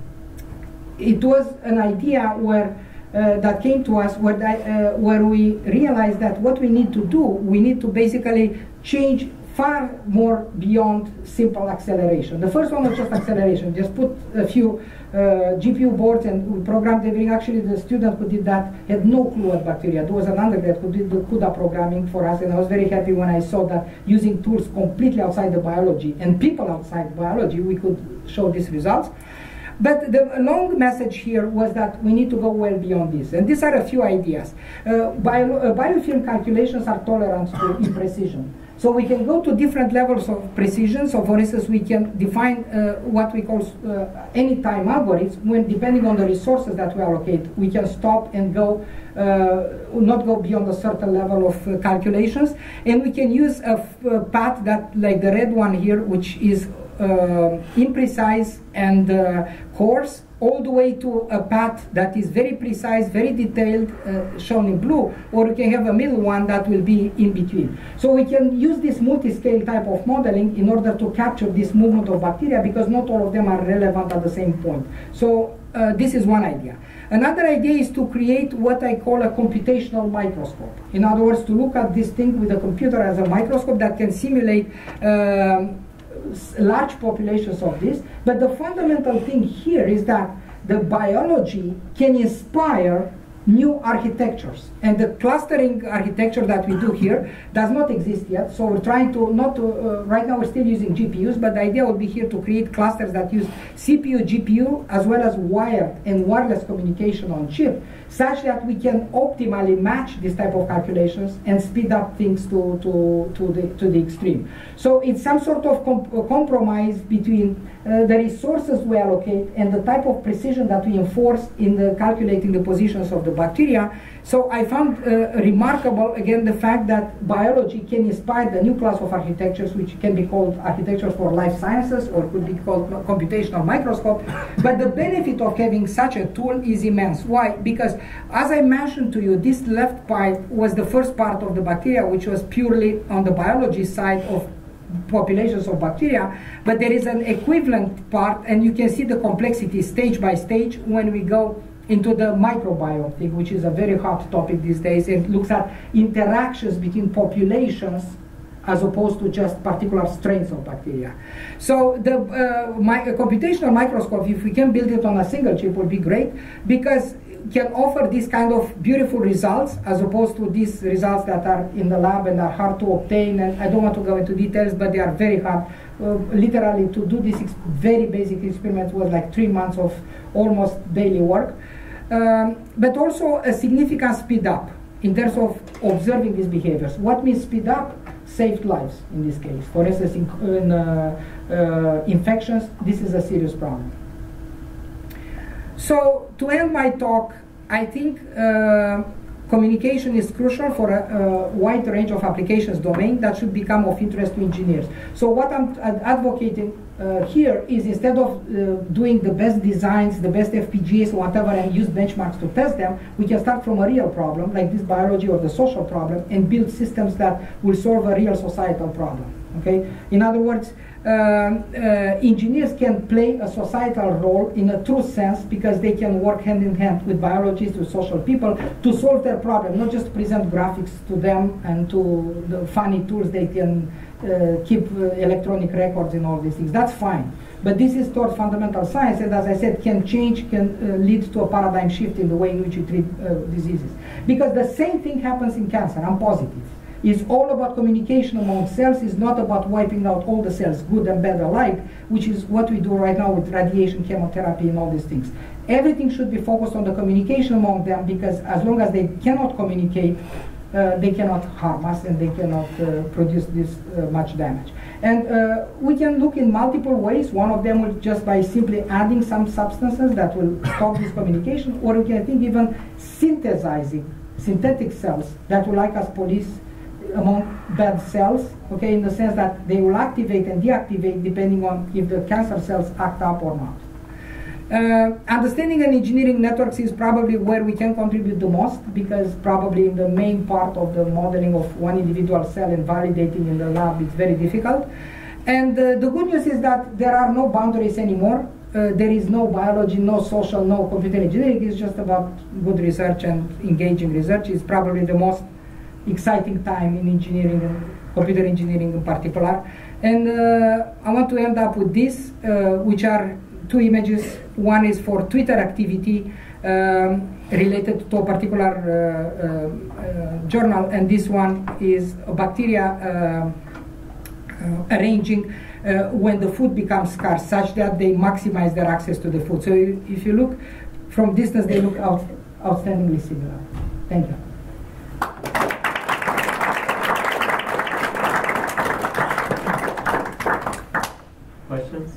it was an idea where Uh, that came to us where, that, uh, where we realized that what we need to do, we need to basically change far more beyond simple acceleration. The first one was just acceleration, just put a few uh, G P U boards and we programmed everything. Actually, the student who did that had no clue what bacteria. There was an undergrad who did the CUDA programming for us, and I was very happy when I saw that using tools completely outside the biology and people outside biology, we could show these results. But the long message here was that we need to go well beyond this. And these are a few ideas. Uh, bio, uh, biofilm calculations are tolerant to imprecision. So we can go to different levels of precision. So for instance, we can define uh, what we call uh, anytime algorithms when, depending on the resources that we allocate, we can stop and go, uh, not go beyond a certain level of uh, calculations. And we can use a, f a path that, like the red one here, which is Uh, imprecise and uh, coarse, all the way to a path that is very precise, very detailed, uh, shown in blue, or you can have a middle one that will be in between. So we can use this multi-scale type of modeling in order to capture this movement of bacteria because not all of them are relevant at the same point. So uh, this is one idea. Another idea is to create what I call a computational microscope. In other words, to look at this thing with a computer as a microscope that can simulate um, large populations of this, but the fundamental thing here is that the biology can inspire new architectures, and the clustering architecture that we do here does not exist yet. So we're trying to not to, uh, right now we're still using G P Us, but the idea would be here to create clusters that use C P U, G P U, as well as wired and wireless communication on chip, such that we can optimally match this type of calculations and speed up things to to to the to the extreme. So it's some sort of comp compromise between uh, the resources we allocate and the type of precision that we enforce in the calculating the positions of the bacteria. So I found uh, remarkable, again, the fact that biology can inspire the new class of architectures, which can be called architectures for life sciences, or could be called computational microscope. But the benefit of having such a tool is immense. Why? Because, as I mentioned to you, this left part was the first part of the bacteria, which was purely on the biology side of populations of bacteria, but there is an equivalent part, and you can see the complexity stage by stage when we go into the microbiome thing, which is a very hot topic these days, and looks at interactions between populations as opposed to just particular strains of bacteria. So the uh, my, uh, computational microscope, if we can build it on a single chip, would be great, because it can offer this kind of beautiful results as opposed to these results that are in the lab and are hard to obtain. And I don't want to go into details, but they are very hard. Uh, literally, to do this ex very basic experiment was like three months of almost daily work. Um, but also a significant speed up in terms of observing these behaviors. What means speed up? Saved lives in this case. For instance, in, in uh, uh, infections, this is a serious problem. So to end my talk, I think uh, communication is crucial for a, a wide range of applications domain that should become of interest to engineers. So what I'm ad advocating uh, here is, instead of uh, doing the best designs, the best F P G As, whatever, and use benchmarks to test them, we can start from a real problem, like this biology or the social problem, and build systems that will solve a real societal problem. Okay? In other words, Uh, uh, engineers can play a societal role in a true sense, because they can work hand in hand with biologists, with social people, to solve their problem, not just present graphics to them and to the funny tools they can uh, keep uh, electronic records and all these things. That's fine. But this is toward fundamental science, and as I said, can change, can uh, lead to a paradigm shift in the way in which you treat uh, diseases. Because the same thing happens in cancer, I'm positive. is all about communication among cells, is not about wiping out all the cells, good and bad alike, which is what we do right now with radiation, chemotherapy, and all these things. Everything should be focused on the communication among them, because as long as they cannot communicate, uh, they cannot harm us and they cannot uh, produce this uh, much damage. And uh, we can look in multiple ways. One of them will just by simply adding some substances that will stop this communication, or we can think even synthesizing synthetic cells that will like us police among bad cells, okay, in the sense that they will activate and deactivate depending on if the cancer cells act up or not. Uh, understanding and engineering networks is probably where we can contribute the most, because probably in the main part of the modeling of one individual cell and validating in the lab is very difficult. And uh, the good news is that there are no boundaries anymore. Uh, there is no biology, no social, no computer engineering. It's just about good research and engaging research. It's probably the most exciting time in engineering and computer engineering in particular. And uh, I want to end up with this, uh, which are two images. One is for Twitter activity um, related to a particular uh, uh, uh, journal, and this one is a bacteria uh, uh, arranging uh, when the food becomes scarce, such that they maximize their access to the food. So if you look from distance, they look out, outstandingly similar. Thank you. Questions?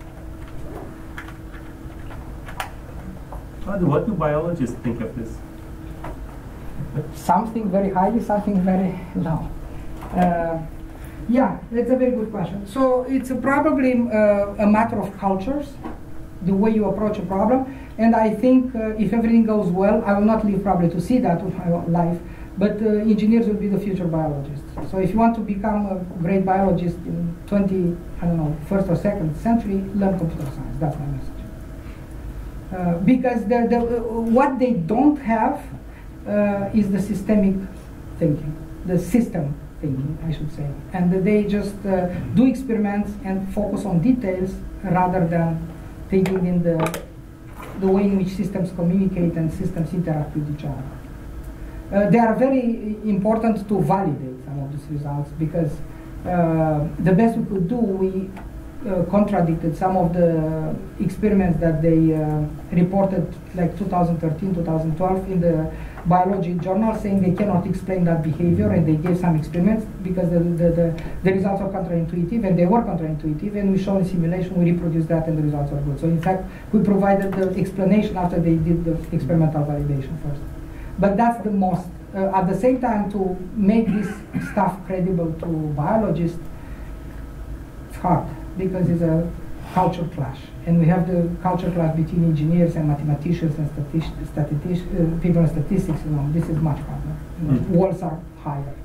What do biologists think of this? Something very highly, something very low. Uh, yeah, that's a very good question. So it's a probably uh, a matter of cultures, the way you approach a problem. And I think uh, if everything goes well, I will not live probably to see that with my life, but uh, engineers will be the future biologists. So if you want to become a great biologist in twenty, I don't know, first or second century, learn computer science. That's my message. Uh, because the, the, uh, what they don't have uh, is the systemic thinking, the system thinking, I should say. And they just uh, do experiments and focus on details rather than thinking in the, the way in which systems communicate and systems interact with each other. Uh, they are very important to validate some of these results, because uh, the best we could do, we Uh, contradicted some of the experiments that they uh, reported, like two thousand thirteen, two thousand twelve, in the biology journal, saying they cannot explain that behavior, and they gave some experiments because the, the, the, the results are counterintuitive, and they were counterintuitive, and we showed in simulation, we reproduced that, and the results are good. So in fact, we provided the explanation after they did the experimental validation first. But that's the most, uh, at the same time, to make this stuff credible to biologists, it's hard, because it's a culture clash. And we have the culture clash between engineers and mathematicians and statistics, statistics, uh, people in statistics. You know, this is much harder. You know, mm. Walls are higher.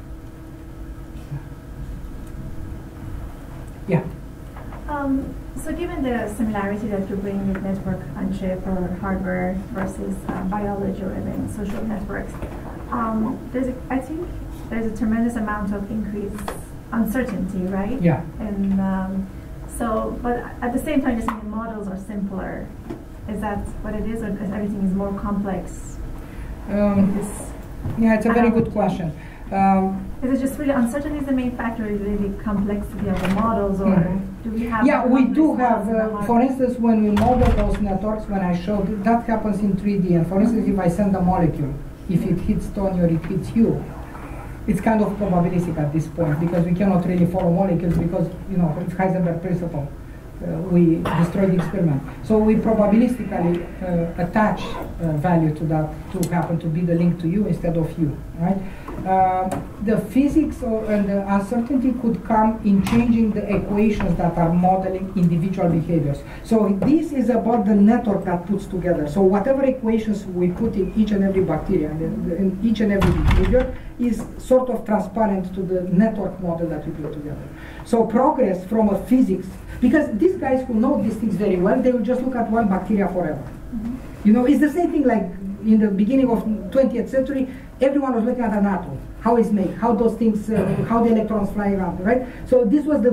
Yeah. Um, so given the similarity that you bring with network on chip or hardware versus uh, biology or even social networks, um, there's a, I think there's a tremendous amount of increased uncertainty, right? Yeah. And um, so, but at the same time, you're saying the models are simpler. Is that what it is, or is everything is more complex? Um, yeah, it's a very good question. Um, is it just really uncertainty is the main factor, is really complexity of the models, or mm-hmm. do we have? Yeah, we do have. Uh, for instance, when we model those networks, when I showed that happens in three D, and for instance, if I send a molecule, if it hits Tony or it hits you, it's kind of probabilistic at this point, because we cannot really follow molecules, because, you know, it's Heisenberg principle. Uh, we destroy the experiment. So we probabilistically uh, attach uh, value to that to happen to be the link to you instead of you, right? Uh, the physics or, and the uncertainty could come in changing the equations that are modeling individual behaviors. So this is about the network that puts together. So whatever equations we put in each and every bacteria and in each and every behavior is sort of transparent to the network model that we put together. So progress from a physics, because these guys who know these things very well, they will just look at one bacteria forever. Mm-hmm. You know, it's the same thing like in the beginning of twentieth century, everyone was looking at an atom, how it's made, how those things, uh, how the electrons fly around, right? So this was the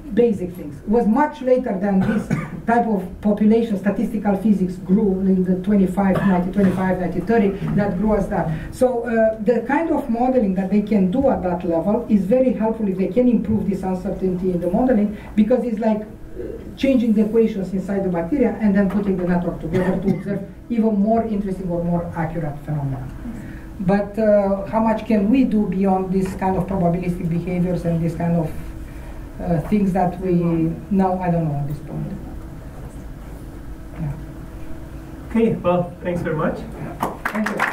basic things. It was much later than this type of population statistical physics grew in the twenty-five, ninety, twenty-five, ninety, thirty, that grew as that. So uh, the kind of modeling that they can do at that level is very helpful if they can improve this uncertainty in the modeling, because it's like changing the equations inside the bacteria and then putting the network together to observe even more interesting or more accurate phenomena. But uh, how much can we do beyond this kind of probabilistic behaviors and this kind of uh, things that we know? I don't know at this point. Yeah. Okay, well, thanks very much. Thank you.